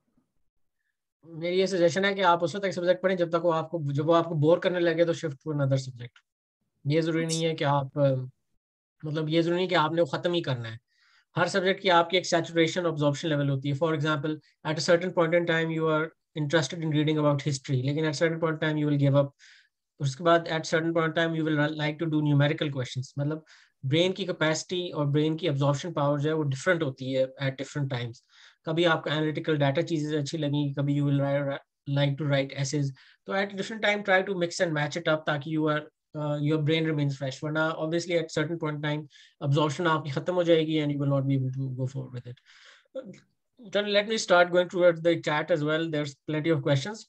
मेरी ये सजेशन है कि आप उस तक सब्जेक्ट पढ़ें जब तक वो आपको, जब वो आपको बोर करने लगे तो शिफ्ट टू अनदर सब्जेक्ट। ये जरूरी नहीं है कि आप मतलब ये जरूरी नहीं कि आपने वो खत्म ही करना है। हर सब्जेक्ट की आपकी एक सैचुरेशन ऑब्जॉर्प्शन लेवल होती है। For example at a certain point in time you are interested in reading about history, लेकिन at certain point time you will give up. उसके बाद at certain point time you will like to do numerical questions. मतलब brain की capacity और brain की absorption power जो है वो डिफरेंट होती है एट डिफरेंट टाइम्स। कभी आपको एनालिटिकल डाटा चीजें अच्छी लगी, कभी you will like to write essays. तो at different time try to mix and match it up ताकि you are your brain remains fresh, वरना obviously at certain point in time absorption आपकी खत्म हो जाएगी and you will not be able to go forward with it. Then let me start going towards the chat as well. There's plenty of questions.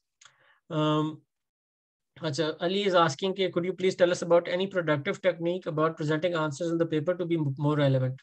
Achha, Ali is asking, could you please tell us about any productive technique about presenting answers in the paper to be more relevant?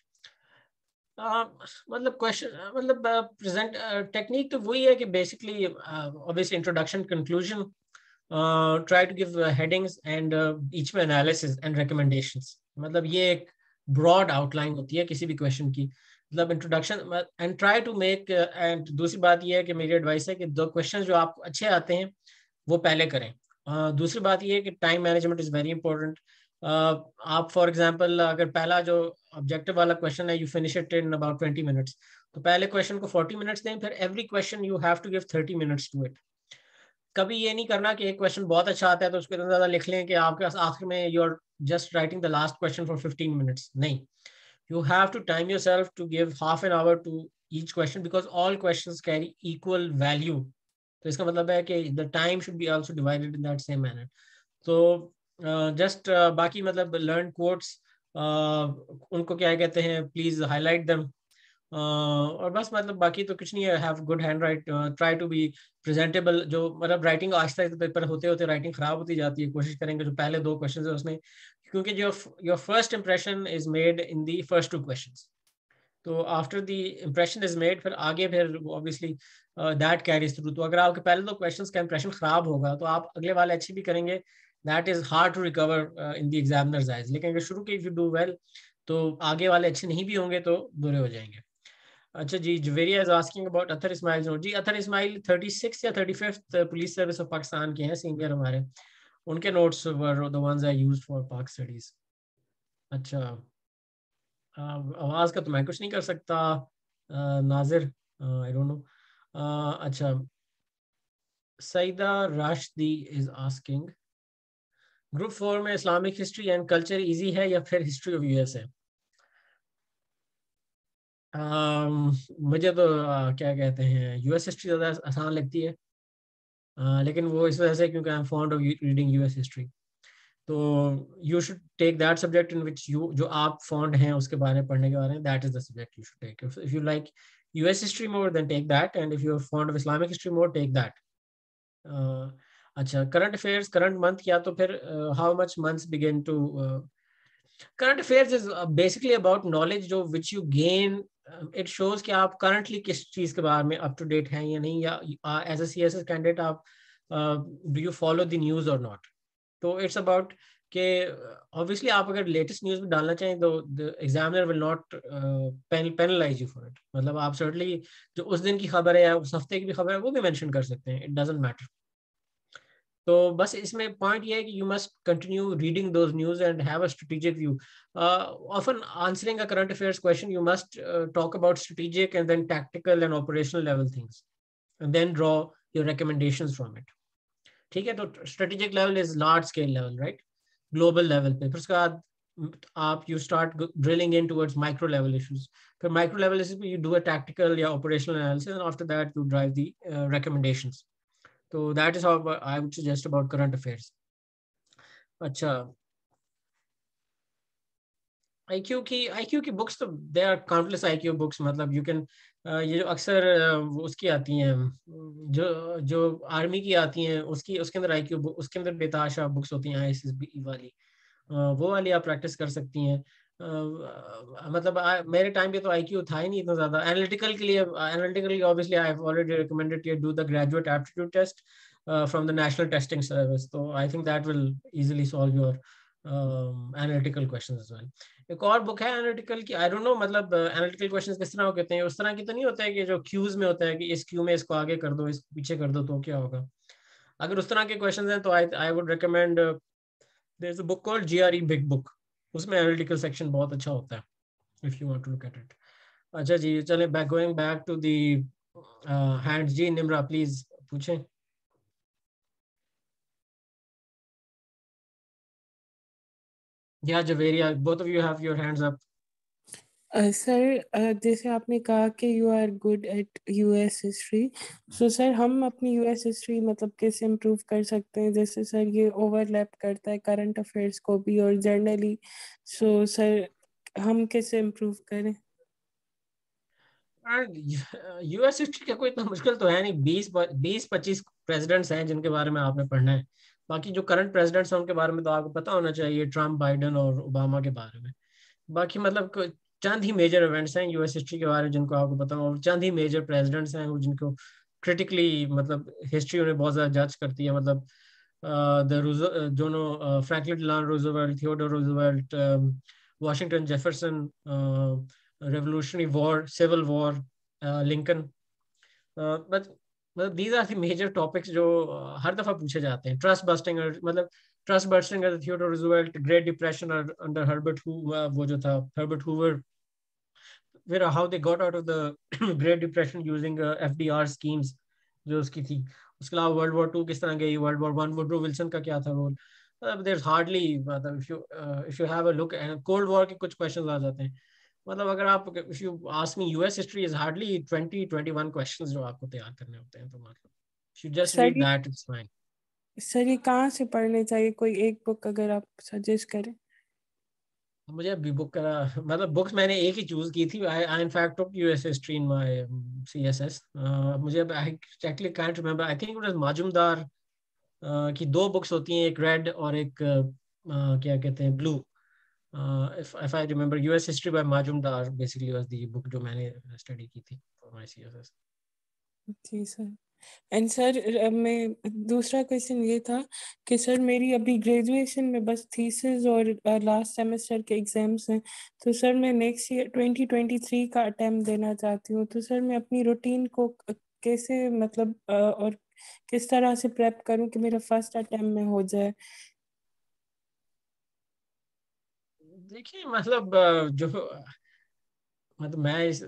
मतलब क्वेश्चन, मतलब present technique तो वही है कि basically obviously introduction, conclusion, try to give headings and बीच में analysis and recommendations. मतलब ये एक ब्रॉड आउटलाइन होती है किसी भी क्वेश्चन की। मतलब introduction and try to make, and दूसरी बात ये है कि मेरी एडवाइस है कि दो क्वेश्चन जो आपको अच्छे आते हैं वो पहले करें। दूसरी बात ये है कि time management is very important. आप फॉर एग्जांपल अगर पहला जो ऑब्जेक्टिव वाला क्वेश्चन है you finish it in about 20 minutes, तो पहले क्वेश्चन को 40 मिनट्स दें, फिर every question you have to give 30 minutes to it. कभी ये नहीं करना कि एक क्वेश्चन बहुत अच्छा आता है तो उसको इतना ज्यादा लिख लें कि आपके पास आखिर में you are just writing the last question for 15 minutes. नहीं, you have to time yourself to give half an hour to each question because all questions carry equal value. तो इसका मतलब है कि the time should be also divided in that same manner. So just बाकी मतलब learn quotes, उनको क्या कहते हैं, please highlight them. और बस मतलब बाकी तो कुछ नहीं है। Have good hand write, try to be presentable. जो मतलब राइटिंग आहिस्ता आहिस्ता पेपर होते होते राइटिंग खराब होती जाती है, कोशिश करेंगे जो पहले दो क्वेश्चन है उसमें, क्योंकि जो your first impression is made in the first two questions. तो after the impression is made फिर आगे फिर ऑब्वियसली दैट कैरीज थ्रू। तो अगर आपके पहले दो क्वेश्चंस का इंप्रेशन खराब होगा तो आप अगले वाले अच्छे भी करेंगे, that is hard to recover in the examiner's eyes. लेकिन अगर शुरू के इफ यू डू वेल तो आगे वाले अच्छे नहीं भी होंगे तो बुरे हो जाएंगे। अच्छा जी, Javeria is asking about Attar Ismail. जी अतर इस्माइल 36 या 35th police service of Pakistan के हैं, सीनियर हमारे। उनके notes were the ones I used for Pak studies. अच्छा आवाज का तो मैं कुछ नहीं कर सकता नाजिर, आई डोंट नो। अच्छा Saeeda Rashdi is asking, group 4 में Islamic history and culture easy है या फिर हिस्ट्री ऑफ यूएस है? मुझे तो क्या कहते हैं यूएस हिस्ट्री ज़्यादा आसान लगती है, लेकिन वो इस वजह से क्योंकि I am fond of reading US history. तो you should take that subject in which you, जो आप फॉन्ड हैं उसके बारे में पढ़ने के बारे में, that is the subject you should take. If you like US history more then take that, and if you are fond of Islamic history more take that. अच्छा, करंट अफेयर्स करंट मंथ किया तो फिर how much months begin to. Current affairs is basically about knowledge जो which you gain. It shows कि आप currently किस चीज के बारे में अप टू डेट हैं या नहीं, या एज अ CSS कैंडिडेट आप do you follow the news और नॉट. तो इट्स अबाउट कि ऑब्वियसली आप अगर लेटेस्ट न्यूज में डालना चाहें तो the examiner will not penalize you for it. मतलब आप सर्टनली जो उस दिन की खबर है या उस हफ्ते की भी खबर है वो भी मेंशन कर सकते हैं, इट डजंट मैटर. तो बस इसमें पॉइंट ये है कि you must continue reading those news and have a strategic view. Often answering a current affairs question you must talk about strategic and then tactical and operational level things and then draw your recommendations from it. ठीक है, तो strategic level is large scale level, right, global level पे. फिर उसके बाद आप you start drilling in towards micro level issues. फिर micro level issues पे यू डू अ टैक्टिकल या operational analysis and after that you drive the recommendations. So that is how I would suggest about current affairs. अच्छा, IQ की books तो they are countless IQ books. मतलब you can ये जो अक्सर उसकी आती हैं, जो जो आर्मी की आती हैं, उसके अंदर IQ बुक, उसके अंदर बेताशा बुक्स होती हैं ISSB वाली, वो वाली आप प्रैक्टिस कर सकती हैं. मतलब मेरे टाइम पे तो IQ था ही नहीं इतना ज्यादा. एनालिटिकल के लिए, analytical obviously I have already recommended you do the graduate aptitude test from the National Testing Service. So I think that will easily solve your analytical questions as well. एक और book है analytical की, I don't know मतलब analytical questions किस तरह होते हैं. उस तरह की तो नहीं होता है कि जो क्यूज में होता है कि इस क्यू में इसको आगे कर दो, इसको पीछे कर दो तो क्या होगा. अगर उस तरह के क्वेश्चंस हैं तो I would recommend there is a book called GRE big book. उसमें एनालिटिकल सेक्शन बहुत अच्छा होता है if you want to look at it. अच्छा जी, चले going back to the hands. जी निम्रा प्लीज पूछें. Yeah, Javeria, both of you have your hands up. Sir जैसे आपने कहा कि you are good at US history, so sir हम अपनी US हिस्ट्री मतलब कैसे इम्प्रूव कर सकते हैं? जैसे सर ये ओवरलैप करता है करंट अफेयर्स को भी और जर्नली, सो सर हम कैसे इम्प्रूव करें? US हिस्ट्री का कोई इतना मुश्किल तो है नहीं. 20-25 प्रेसिडेंट्स हैं जिनके बारे में आपने पढ़ना है. बाकी जो करंट प्रेसिडेंट्स हैं उनके बारे में तो आपको पता होना चाहिए, ट्रम्प, बाइडेन और ओबामा के बारे में. बाकी मतलब चंद ही मेजर इवेंट्स हैं US हिस्ट्री के बारे में जिनको आपको पता हो, और चंद ही मेजर प्रेसिडेंट्स हैं जिनको क्रिटिकली मतलब हिस्ट्री उन्हें बहुत ज़्यादा जज करती है. मतलब दोनों Franklin Delano Roosevelt, Theodore Roosevelt, Washington Jefferson, revolutionary war, civil war, Lincoln. But these are the major topics जो हर दफा पूछे जाते हैं. ट्रस्ट बस्टिंग, मतलब trust busting under Theodore Roosevelt, Great Depression under Herbert Hoover, वो जो था Herbert Hoover. फिर how they got out of the Great Depression using FDR schemes जो उसकी थी. उसके अलावा World War II किस तरह गई, World War I, Woodrow Wilson का क्या था role. There's hardly, if you have a look, Cold War के कुछ questions आ जाते हैं. मतलब अगर आप, if you ask me, US history is hardly 20-21 questions जो आपको तैयार करने होते हैं. तो मतलब if you just read that, it's fine. Sir ये कहाँ से पढ़ने चाहिए? कोई एक बुक अगर आप सजेस्ट करें. मुझे अभी बुक करा, मतलब बुक्स मैंने एक ही चूज की थी. I in fact took US history in my CSS. मुझे अब I exactly can't remember. I think it was Majumdar की दो बुक्स होती हैं, एक रेड और एक क्या कहते हैं blue. If I remember, US history by Majumdar basically was the book जो मैंने स्टडी की थी for my CSS. जी सर. एंड सर मैं दूसरा क्वेश्चन ये था कि सर मेरी अभी ग्रेजुएशन में बस थीसिस और लास्ट सेमेस्टर के एग्जाम्स हैं, तो सर मैं नेक्स्ट ईयर 2023 का अटेम्प्ट देना चाहती हूँ. तो सर मैं अपनी रूटीन को कैसे मतलब और किस तरह से प्रेप करूँ कि मेरा फर्स्ट अटेम्प्ट में हो जाए? देखिए मतलब जो मतलब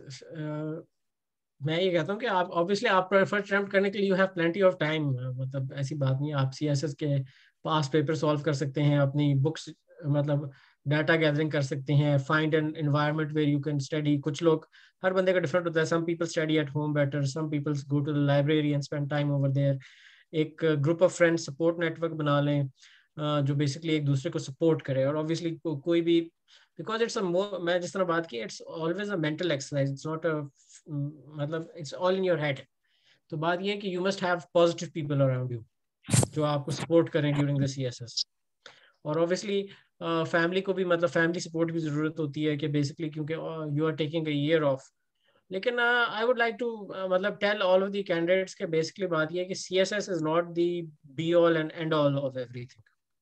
मैं ये कहता हूँ कि आप ऑब्वियसली आप फर्स्ट अटेम्प्ट करने के लिए you have plenty of time. मतलब ऐसी बात नहीं है. आप CSS के पास पेपर सॉल्व कर सकते हैं, अपनी बुक्स मतलब डाटा गैदरिंग कर सकते हैं, find an environment where you can study. कुछ लोग, हर बंदे का डिफरेंट होता है. Some people study at home better, some people go to the library and spend time over there. एक group of friends support network बना लें. जो बेसिकली एक दूसरे को सपोर्ट करे। और ऑब्वियसली कोई भी, बिकॉज इट्स मैं जिस तरह बात की, it's always a mental exercise, it's not a मतलब it's all in your head. तो बात ये है कि you must have positive people around you जो आपको सपोर्ट करें ड्यूरिंग द सीएसएस। और ऑब्वियसली फैमिली को भी, मतलब फैमिली सपोर्ट की जरूरत होती है कि बेसिकली क्योंकि you are taking a year off. लेकिन आई वुड लाइक टू मतलब tell all of the candidates के बेसिकली बात ये है कि CSS is not the be all and and all of everything.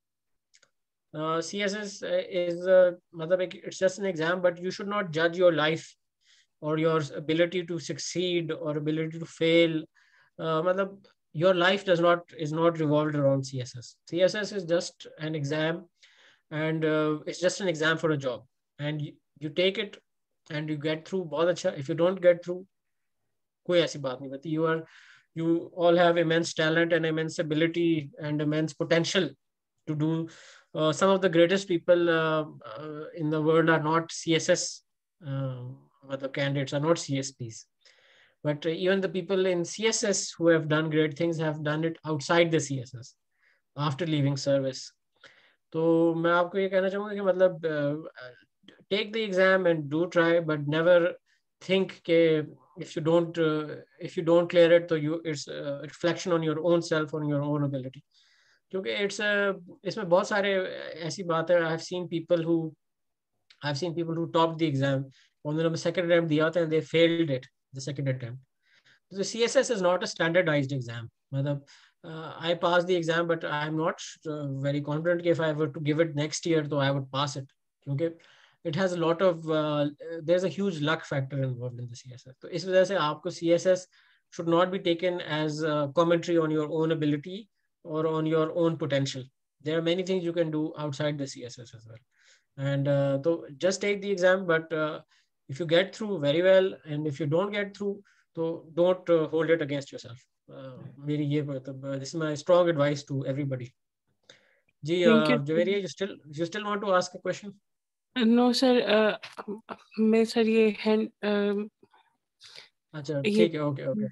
CSS is मतलब it's just an exam, but you should not judge your life or your ability to succeed or ability to fail. मतलब your life is not revolved around CSS. CSS is just an exam, and it's just an exam for a job, and you take it and you get through बहुत अच्छा. If you don't get through, कोई ऐसी बात नहीं होती. You all have immense talent and immense ability and immense potential to do. Some of the greatest people in the world are not CSS, the candidates are not CSPs. But even the people in CSS who have done great things have done it outside the CSS after leaving service. तो मैं आपको ये कहना चाहूँगा कि मतलब take the exam and do try, but never think कि if you don't clear it, so it's a reflection on your own self, on your own ability. क्योंकि इसमें बहुत सारे ऐसी बात है. I've seen people who topped the exam, उन्होंने second attempt दिया था and they failed it the second attempt. The CSS is not a standardized exam. मतलब I passed the exam, but I'm not very confident if I were to give it next year, so I would pass it. क्योंकि it has a lot of there's a huge luck factor involved in the CSS. तो इस वजह से आपको CSS should not be taken as a commentary on your own ability or on your own potential. There are many things you can do outside the CSS as well. And so just take the exam, but if you get through, very well, and if you don't get through, so don't hold it against yourself. This is my strong advice to everybody. Ji, Javeria, you still want to ask a question? No, sir. मैं sir ये hand अच्छा, ठीक है, okay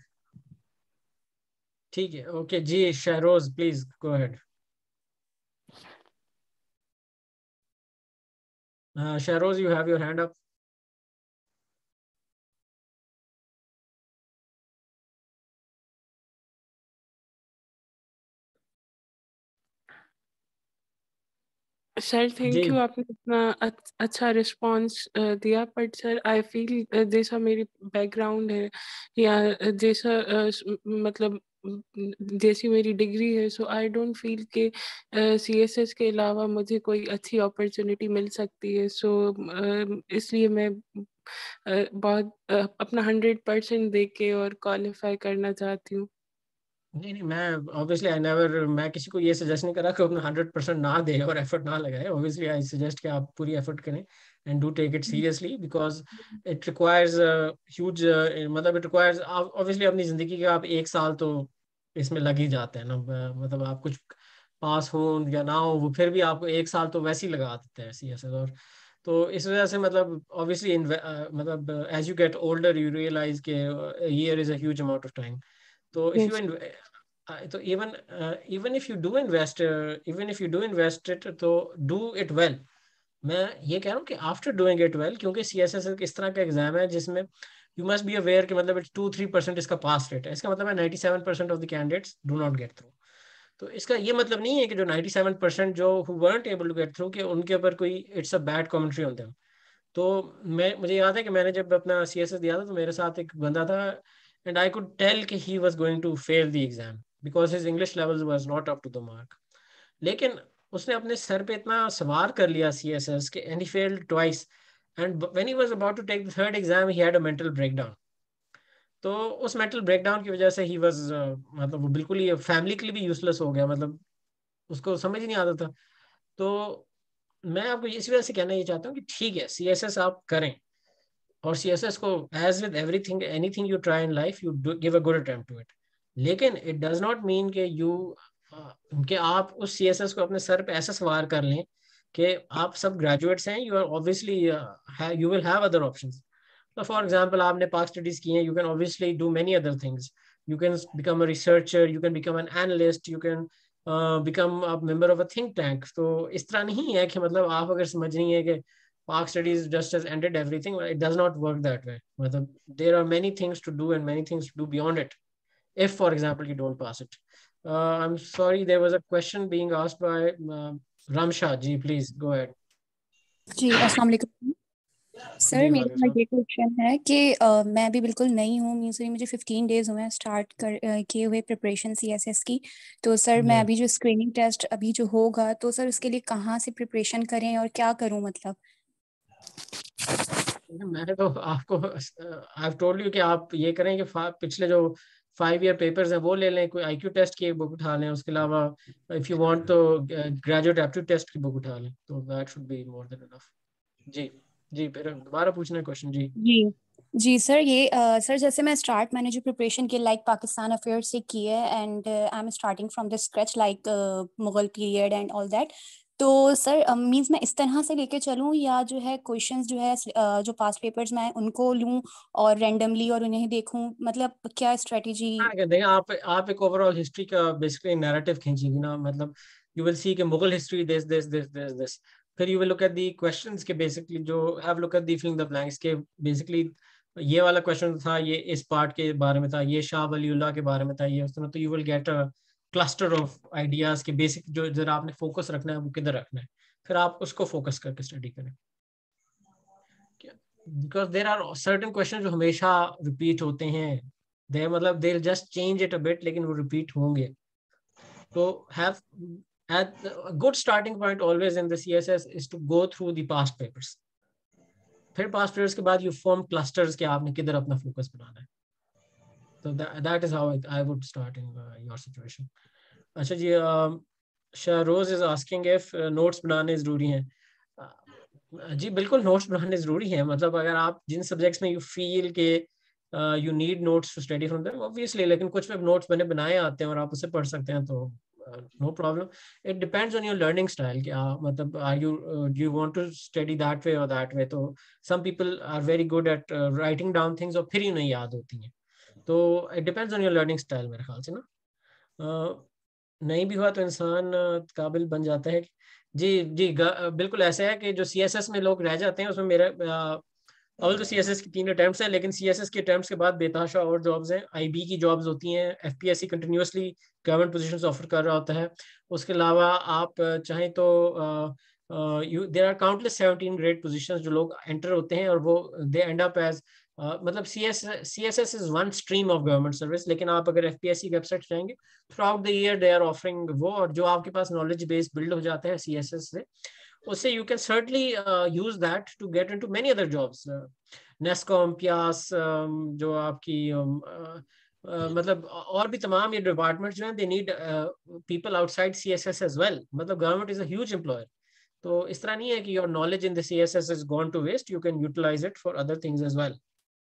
ठीक है, okay जी. Shahroz, please go ahead. Shahroz, you have your hand up. Sir thank you, आपने इतना अच्छा रिस्पांस दिया. बट सर आई फील जैसा मेरी बैकग्राउंड है या जैसा मतलब जैसी मेरी डिग्री है, सो आई डोंट फील के CSS के अलावा मुझे कोई अच्छी अपॉर्चुनिटी मिल सकती है. सो इसलिए मैं बहुत अपना 100% दे के और क्वालिफाई करना चाहती हूँ. नहीं, मैं ऑब्वियसली मैं किसी को ये सजेस्ट नहीं करा कि अपना 100% ना दे और एफर्ट ना लगाए. ऑब्वियसली आई सजेस्ट कि आप पूरी एफर्ट करें and do take it seriously, because it requires huge, मतलब इट रिक्वायर्स ऑब्वियसली अपनी जिंदगी के आप 1 साल तो इसमें लग ही जाते हैं ना. मतलब आप कुछ पास हो या ना हो, वो फिर भी आपको 1 साल तो वैसे ही लगा देते हैं CSS. और तो इस वजह से मतलब ऑब्वियसली मतलब as you get older you realise के year is a huge amount of time. तो if you so even if you do invest it, तो do it well. मैं ये कह रहा हूँ कि after doing it well, क्योंकि CSS इस तरह का एग्जाम है जिसमें you must be aware कि मतलब 2-3% इसका पास रेट है. इसका मतलब है 97% of the candidates do not get through. तो इसका ये मतलब नहीं है कि जो 97% जो who weren't able to get through, कि उनके ऊपर कोई it's a bad commentary on them. तो मुझे याद है कि मैंने जब अपना CSS दिया था तो मेरे साथ एक बंदा था, and I could tell कि he was going to fail the exam because his English levels was not up to the mark. लेकिन उसने अपने सर पे इतना सवार कर लिया CSS के, and he failed twice. And when he was about to take the third exam, he had a mental breakdown. तो उस मेंटल ब्रेकडाउन की वजह से ही वाज मतलब वो बिल्कुल ही फैमिली के लिए भी यूजलेस हो गया. मतलब उसको समझ ही नहीं आता था. तो मैं आपको इस वजह से कहना ये चाहता हूँ कि ठीक है, CSS आप करें, और CSS को as with everything, anything you try in life, you give a good attempt to it. लेकिन इट डज नॉट मीन कि कि आप उस CSS को अपने सर पे ऐसा सवार कर लें कि आप सब ग्रेजुएट्स हैं, you are obviously you will have other options. So for example, आपने पास स्टडीज की हैं, you can obviously do many other things. You can become a researcher, you can become an analyst, you can become a member of a think tank. तो इस तरह नहीं है कि मतलब आप अगर समझ रही है कि Park studies just has ended everything, it does not work that way. मतलब there are many things to do and many things to do beyond it, if for example you don't pass it. I'm sorry, there was a question being asked by Ramsha ji, please go ahead. जी अस्सलाम वालेकुम sir, जी मेरा वालेकुम। ये question है कि मैं अभी बिल्कुल नई हूँ, मीन्स मुझे 15 डेज हुए हैं स्टार्ट किए हुए प्रिपरेशन सीएसएस की। तो सर मैं अभी जो स्क्रीनिंग टेस्ट अभी जो होगा, तो सर उसके लिए कहाँ से प्रिपरेशन करें और क्या करूँ मतलब? मैंने तो आपको आई टोल्ड यू कि आप ये करें कि पिछले जो 5 ईयर पेपर्स हैं वो ले लें, कोई आईक्यू टेस्ट की बुक उठा लें, उसके अलावा इफ यू वांट तो ग्रेजुएट एप्टीट्यूड टेस्ट की बुक उठा लें, तो that should be more than enough. जी जी, फिर दोबारा पूछना है क्वेश्चन। जी जी जी सर, ये सर जैसे मैंने जो प्रिपरेशन की लाइक पाकिस्तान अफेयर्स से की है, and I am starting from the scratch like Mughal period and all that. तो सर मींस मैं इस तरह से लेके चलूं, या जो है क्वेश्चंस जो है जो पास्ट पेपर्स में उनको लूं और रैंडमली और उन्हें देखूं, मतलब क्या स्ट्रेटेजी? देखिए, आप एक ओवरऑल हिस्ट्री का बेसिकली नैरेटिव खींचेंगी ना, मतलब यू विल सी कि Mughal history this this this this this, फिर you will look at the questions के बेसिकली जो have look at the filling the blanks के बेसिकली ये वाला क्वेश्चन था, ये इस पार्ट के बारे में था, ये शाह वलीउल्लाह के बारे में था, ये उस तरह। तो you will get a cluster of ideas के बेसिक जो जरा आपने फोकस रखना है वो किधर रखना है, फिर आप उसको फोकस करके स्टडी करें। Because there are certain question जो हमेशा रिपीट होते हैं, दे मतलब they just change it a bit, लेकिन वो रिपीट होंगे। तो have at a good starting point always in the CSS is to go through the past papers. फिर past papers के बाद you form clusters के आपने किधर अपना फोकस बनाना है। तो that is how I would start in your situation. अच्छा जी, शाहरोज is asking if notes बनाने जरूरी हैं। जी बिल्कुल, नोट्स बनाने जरूरी है। मतलब अगर आप जिन सब्जेक्ट्स में यू फील के you need notes to study from them obviously, लेकिन कुछ में नोट्स बनाए आते हैं और आप उससे पढ़ सकते हैं, तो no problem. It depends on your learning style कि मतलब are you do you want to study that way और दैट वे। तो some people are very good at writing down things और फिर ही नहीं याद होती हैं। तो it depends on your learning style मेरे ख्याल से ना। नहीं भी हुआ तो इंसान काबिल बन जाता है। जी जी, बिल्कुल ऐसा है कि जो सीएसएस में लोग रह जाते हैं उसमें मेरा अव्वल तो सीएसएस की 3 अटेम्प्ट्स हैं, लेकिन सीएसएस के अटेम्प्ट्स के बाद बेतहाशा और जॉब्स हैं। आईबी की जॉब्स होती हैं, FPSC continuously government positions offer कर रहा होता है। उसके अलावा आप चाहें तो there are countless 17 grade positions जो लोग एंटर होते हैं और वो दे एंड अप एज मतलब CSS is one stream of government service. लेकिन आप अगर एफपीएससी की वेबसाइट जाएंगे throughout the year they are offering वो, और जो आपके पास नॉलेज बेस बिल्ड हो जाता है सीएसएस से, उससे you can certainly use that to get into many other jobs. NESCOM, प्यास, जो आपकी मतलब और भी तमाम ये डिपार्टमेंट्स जो हैं, they need people outside CSS as well. मतलब government is a huge employer. तो इस तरह नहीं है कि your knowledge in the CSS is gone to waste. You can utilize it for other things as well.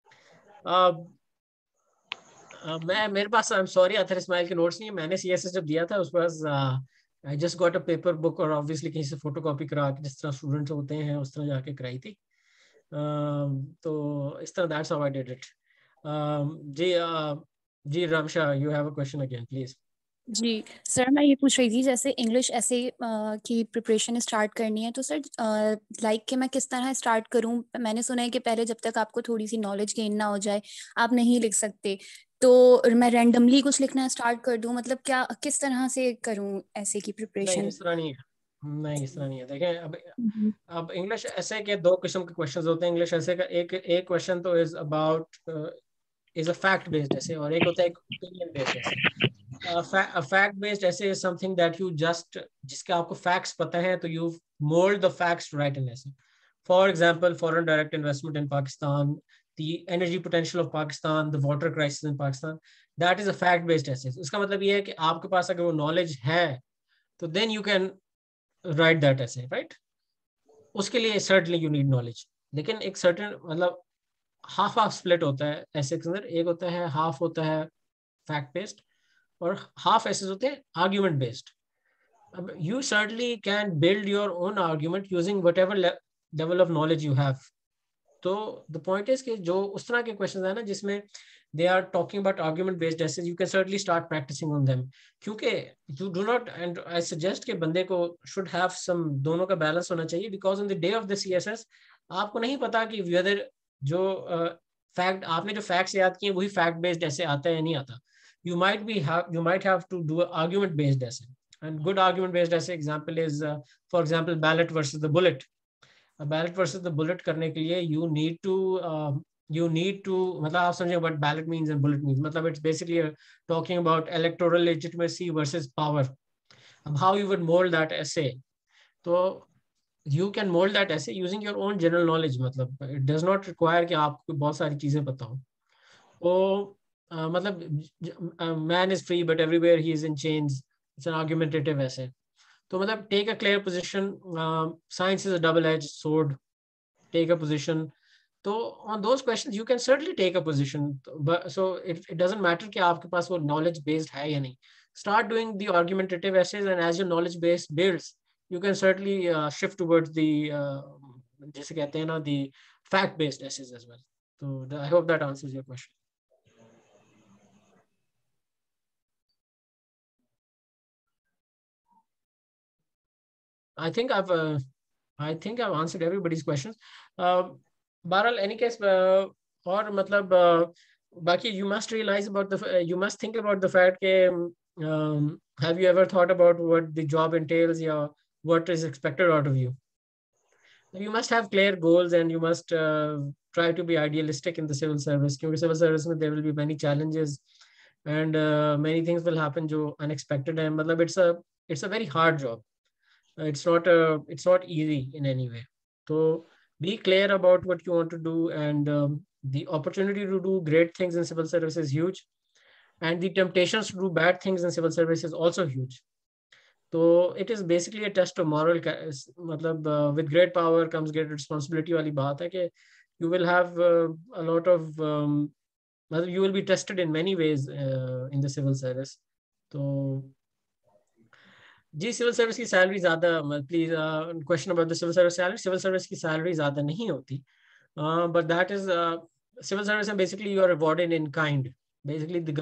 मेरे पास I am sorry Athar Ismail के नोट्स नहीं है। मैंने CSS जब दिया था उस पास I just got a paper book और obviously कहीं से फोटोकॉपी करा के जिस तरह स्टूडेंट्स होते हैं उस तरह जाके कराई थी। तो इस तरह that's how I did it. जी Ramsha, you have a question again please. जी सर, मैं ये पूछ रही थी जैसे इंग्लिश ऐसे की प्रिपरेशन स्टार्ट करनी है, तो सर लाइक कि मैं किस तरह स्टार्ट करूं? मैंने सुना है कि पहले जब तक आपको थोड़ी सी नॉलेज गेन ना हो जाए आप नहीं लिख सकते, तो मैं रैंडमली कुछ लिखना स्टार्ट कर दूं? मतलब क्या किस तरह से करूं ऐसे की प्रिपरेशन? नहीं, इस तरह नहीं है। नहीं, इस तरह नहीं है। देखें, अब इंग्लिश ऐसे के 2 किस्म के क्वेश्चंस होते हैं। इंग्लिश ऐसे का एक क्वेश्चन तो is about is a fact based essay, और एक होता है opinion based essay. Fact based essay is something that you just, जिसके आपको फैक्ट्स पता है तो you mould the facts to write in essay. For example, foreign direct investment in Pakistan, the energy potential of Pakistan, the water crisis in Pakistan, that is a fact based essay. इसका मतलब ये है कि आपके पास अगर वो नॉलेज है तो then you can write that essay, right? उसके लिए certainly you need knowledge. लेकिन एक certain मतलब हाफ स्प्लिट होता है ऐसे के अंदर। एक होता है हाफ होता है फैक्ट बेस्ड और हाफ ऐसे होते हैं आर्ग्यूमेंट बेस्ड। अब you certainly can build your own argument using whatever level of knowledge you have. तो द पॉइंट इज कि जो उस तरह के क्वेश्चन है ना जिसमें they are talking about argument based essays, you can certainly start practicing on them. क्योंकि you do not, and I suggest कि बंदे को should have some, दोनों का balance होना चाहिए, because on the day of the CSS आपको नहीं पता कि whether जो fact आपने जो facts याद किए वही fact based essay आता है या नहीं आता. You might have to do an argument based essay, and good argument based essay example is for example ballot versus the bullet. A ballot versus the bullet करने के लिए you need to मतलब आप समझे what ballot means and bullet means. मतलब it's basically talking about electoral legitimacy versus power. How you would mold that essay. So you can mold that essay using your own general knowledge. मतलब it does not require कि आपको बहुत सारी चीजें पता हो. तो मतलब man is free but everywhere he is in chains. It's an argumentative essay. तो मतलब take a clear position. Science is a double-edged sword. Take a position. So on those questions you can certainly take a position, but so it doesn't matter कि आपके पास वो knowledge based है या नहीं. Start doing the argumentative essays, and as your knowledge base builds, you can certainly shift towards the जैसे कहते हैं ना, the fact based essays as well. So I hope that answers your question. I think I've answered everybody's questions. Bharal, any case, or matlab, Baki, you must realize about you must think about the fact that have you ever thought about what the job entails, or what is expected out of you? You must have clear goals, and you must try to be idealistic in the civil service. Because civil service there will be many challenges, and many things will happen जो unexpected है. मतलब it's a very hard job. It's not easy in any way. So be clear about what you want to do, and the opportunity to do great things in civil service is huge, and the temptations to do bad things in civil service is also huge. So it is basically a test of moral. मतलब with great power comes great responsibility वाली बात है कि you will have a lot of you will be tested in many ways in the civil service. So जी civil service की salary ज़्यादा, please question about the civil service salary. Civil service की salary ज़्यादा नहीं होती, but that is civil service में basically you are rewarded in kind. Basically the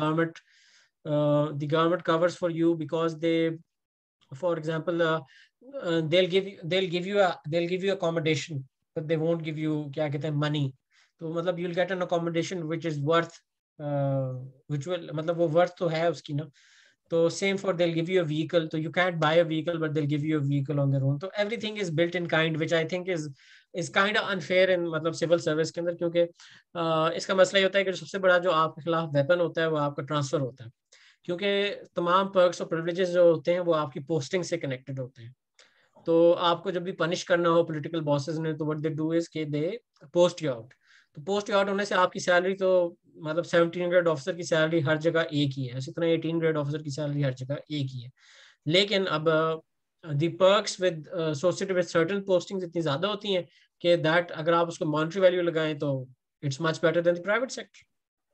government covers for you because they, for example, they'll give you accommodation, but they won't give you क्या कहते हैं money. तो मतलब you'll get an accommodation which is worth which will मतलब वो worth तो है उसकी ना. So same for they'll give you a vehicle. So you can't buy a vehicle, but they'll give you a vehicle on their own. So everything is built in kind, which I think is kind of unfair in मतलब civil service के अंदर, क्योंकि इसका मसला ये होता है कि सबसे बड़ा जो आपके खिलाफ वेपन होता है वो आपका ट्रांसफर होता है, क्योंकि तमाम पर्क्स और प्रिविलेजेस जो होते हैं वो आपकी पोस्टिंग से कनेक्टेड होते हैं. तो आपको जब भी पनिश करना हो पॉलिटिकल बॉसेस ने, तो व्हाट दे डू इज के दे पोस्ट यू आउट. तो पोस्ट यू आउट होने से आपकी सैलरी तो मतलब 17 ग्रेड ऑफिसर की सैलरी हर जगह एक ही है, इसी तरह 18 ग्रेड ऑफिसर की सैलरी हर जगह एक ही है. लेकिन अब the perks with associated with certain postings इतनी ज्यादा होती हैं कि दैट अगर आप उसको मॉनेटरी वैल्यू लगाएं तो it's much better than the private sector.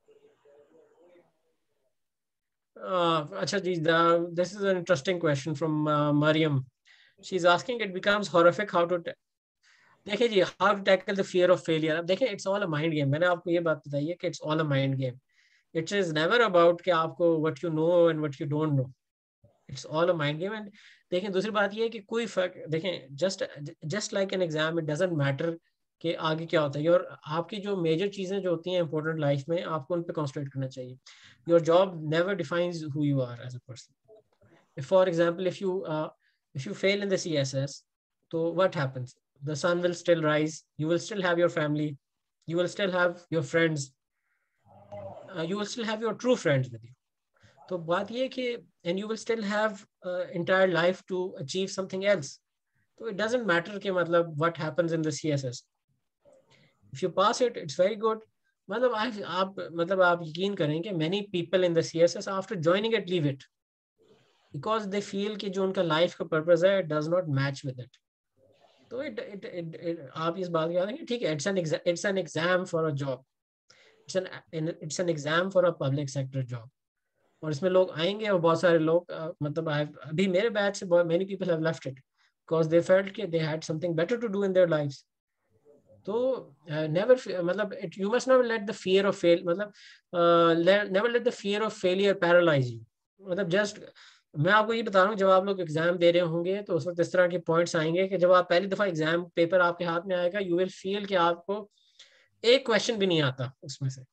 अच्छा जी, this is an interesting question from Maryam. She is asking it becomes horrific how to देखिए जी, how to tackle the fear of failure. अब देखिए it's all a mind game. मैंने आपको ये बात बताई है कि it's all a mind game. It is never about कि आपको what you know and what you don't no. It's all a mind game. And देखें दूसरी बात ये है कि कोई फर्क, देखें just like an exam, it doesn't matter कि आगे क्या होता है. और आपकी जो मेजर चीजें जो होती हैं इंपॉर्टेंट लाइफ में, आपको उन पर कॉन्सेंट्रेट करना चाहिए. Your job never defines who you are as a person. For example if you fail in the CSS, so what happens? The sun will still rise, you will still have your family, you will still have your friends, you will still have your true friends with you. So baat ye ki, and you will still have entire life to achieve something else. So it doesn't matter ki matlab what happens in the CSS. If you pass it, it's very good. matlab aap yakin karen ki many people in the CSS after joining it leave it because they feel कि जो उनका life का purpose है it does not match with it. तो आप इस बात को याद रखें, ठीक है, it's an exam for a job, it's an exam for a public sector job. और इसमें लोग आएंगे और बहुत सारे लोग मतलब अभी मेरे बैच से many people have left it because they felt कि they had something better to do in their lives. तो never मतलब you must not let the fear of fail मतलब never let the fear of failure paralyze you. मतलब just मैं आपको ये बता रहा हूँ, जब आप लोग एग्जाम दे रहे होंगे तो उस वक्त इस तरह के पॉइंट्स आएंगे कि जब आप पहली दफा एग्जाम पेपर आपके हाथ में आएगा, यू विल फील कि आपको एक क्वेश्चन भी नहीं आता उसमें से,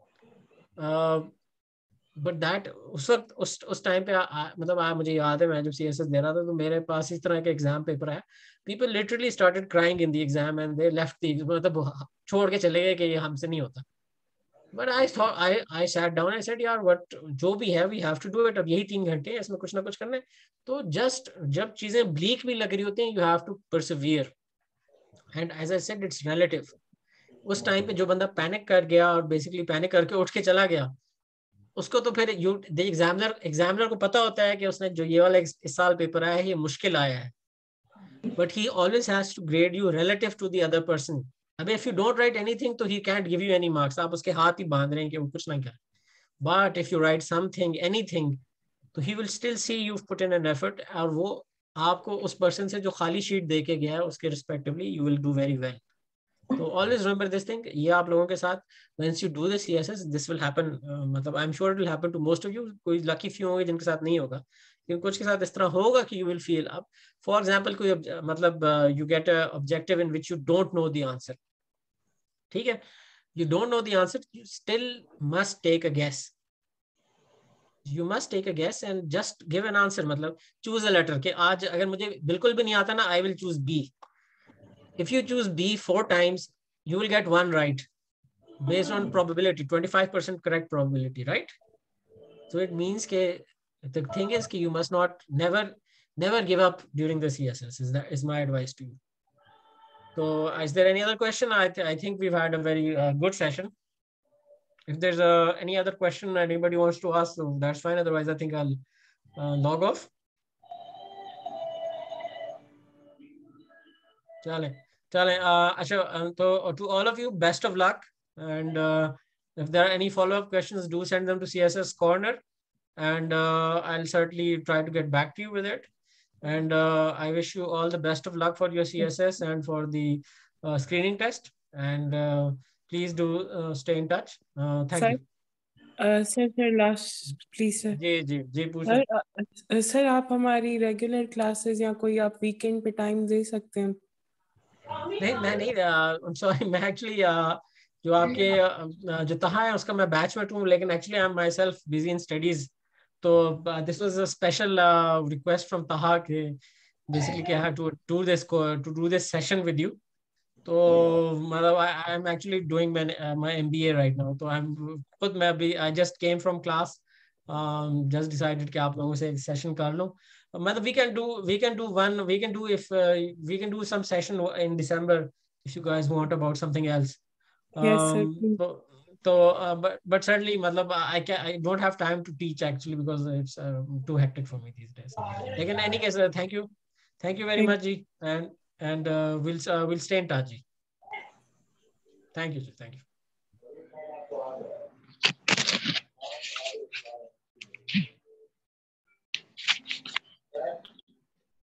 बट दैट उस वक्त उस टाइम पे मतलब मुझे याद है मैं जब CSS दे रहा था तो मेरे पास इस तरह के एग्जाम पेपर है, people literally started crying in the exam and they left the, मतलब छोड़ के चले गए कि ये हमसे नहीं होता. But I sat down, I said यार व्हाट, जो भी है we have to do it. अब यही 3 घंटे हैं, इसमें कुछ ना कुछ करना है. तो जस्ट जब चीजें ब्लीक भी लग रही होती हैं, you have to persevere. And as I said it's relative. उस टाइम पे जो बंदा पैनिक कर गया और बेसिकली पैनिक करके उठ के चला गया, उसको तो फिर एग्जामिनर को पता होता है कि उसने जो ये वाला इस साल पेपर आया है ये मुश्किल आया है, but he always has to grade you relative to the other person. अब if you don't write anything तो he can't give you any marks, आप उसके हाथ ही बांध रहे हैं कि वो कुछ नहीं कर. But if you write something anything तो he will still see you put in an effort, और वो आपको उस पर्सन से जो खाली शीट दे के गया है उसके respectively you will do very well. तो ऑलवेज रिमेंबर दिस थिंग. ये आप लोगों के साथ once you do this CSS this will happen, मतलब I am sure it will happen to most of you. कोई लकी फ्यू होंगे जिनके साथ नहीं होगा, क्योंकि कुछ के साथ इस तरह होगा कि यू विल फील अब फॉर एग्जांपल कोई मतलब you get a objective in which you don't know the answer. ठीक है, you don't know the answer, you still must take a guess. You must take a guess and just give an answer. मतलब choose a letter कि आज अगर मुझे बिल्कुल भी नहीं आता ना, I will choose B. If you choose B 4 times, you will get 1 right based on probability, 25% correct probability, right? So it means that the thing is that you must not never give up during the CSS. Is my advice to you. So is there any other question? I think we've had a very good session. If there's any other question anybody wants to ask, so that's fine. Otherwise, I think I'll log off. Chale. So to all of you, best of luck. And if there are any follow-up questions, do send them to CSS Corner. And I'll certainly try to get back to you with it. And I wish you all the best of luck for your CSS and for the screening test. And please do stay in touch. Thank you. Sir last please sir. जी पूछो. Sir आप हमारी regular classes या कोई आप weekend पे time दे सकते हैं? नहीं मैं नहीं सॉरी, मैं एक्चुअली जो आपके जो तहा है उसका मैं बैचमेट हूँ, लेकिन actually I am myself busy in studies. तो this was a special request from Taha के बेसिकली कि I have to do this session with you. तो मतलब I am actually doing my MBA right now. तो I am खुद मैं अभी I just came from class, just decided कि आप लोगों से एक सेशन कर लो. मतलब we can do some session in December if you guys want about something else. Yes, sir. But certainly मतलब I don't have time to teach actually because it's too hectic for me these days. Like in any case, thank you very much ji, and we'll stay in touch ji. Thank you sir, thank you.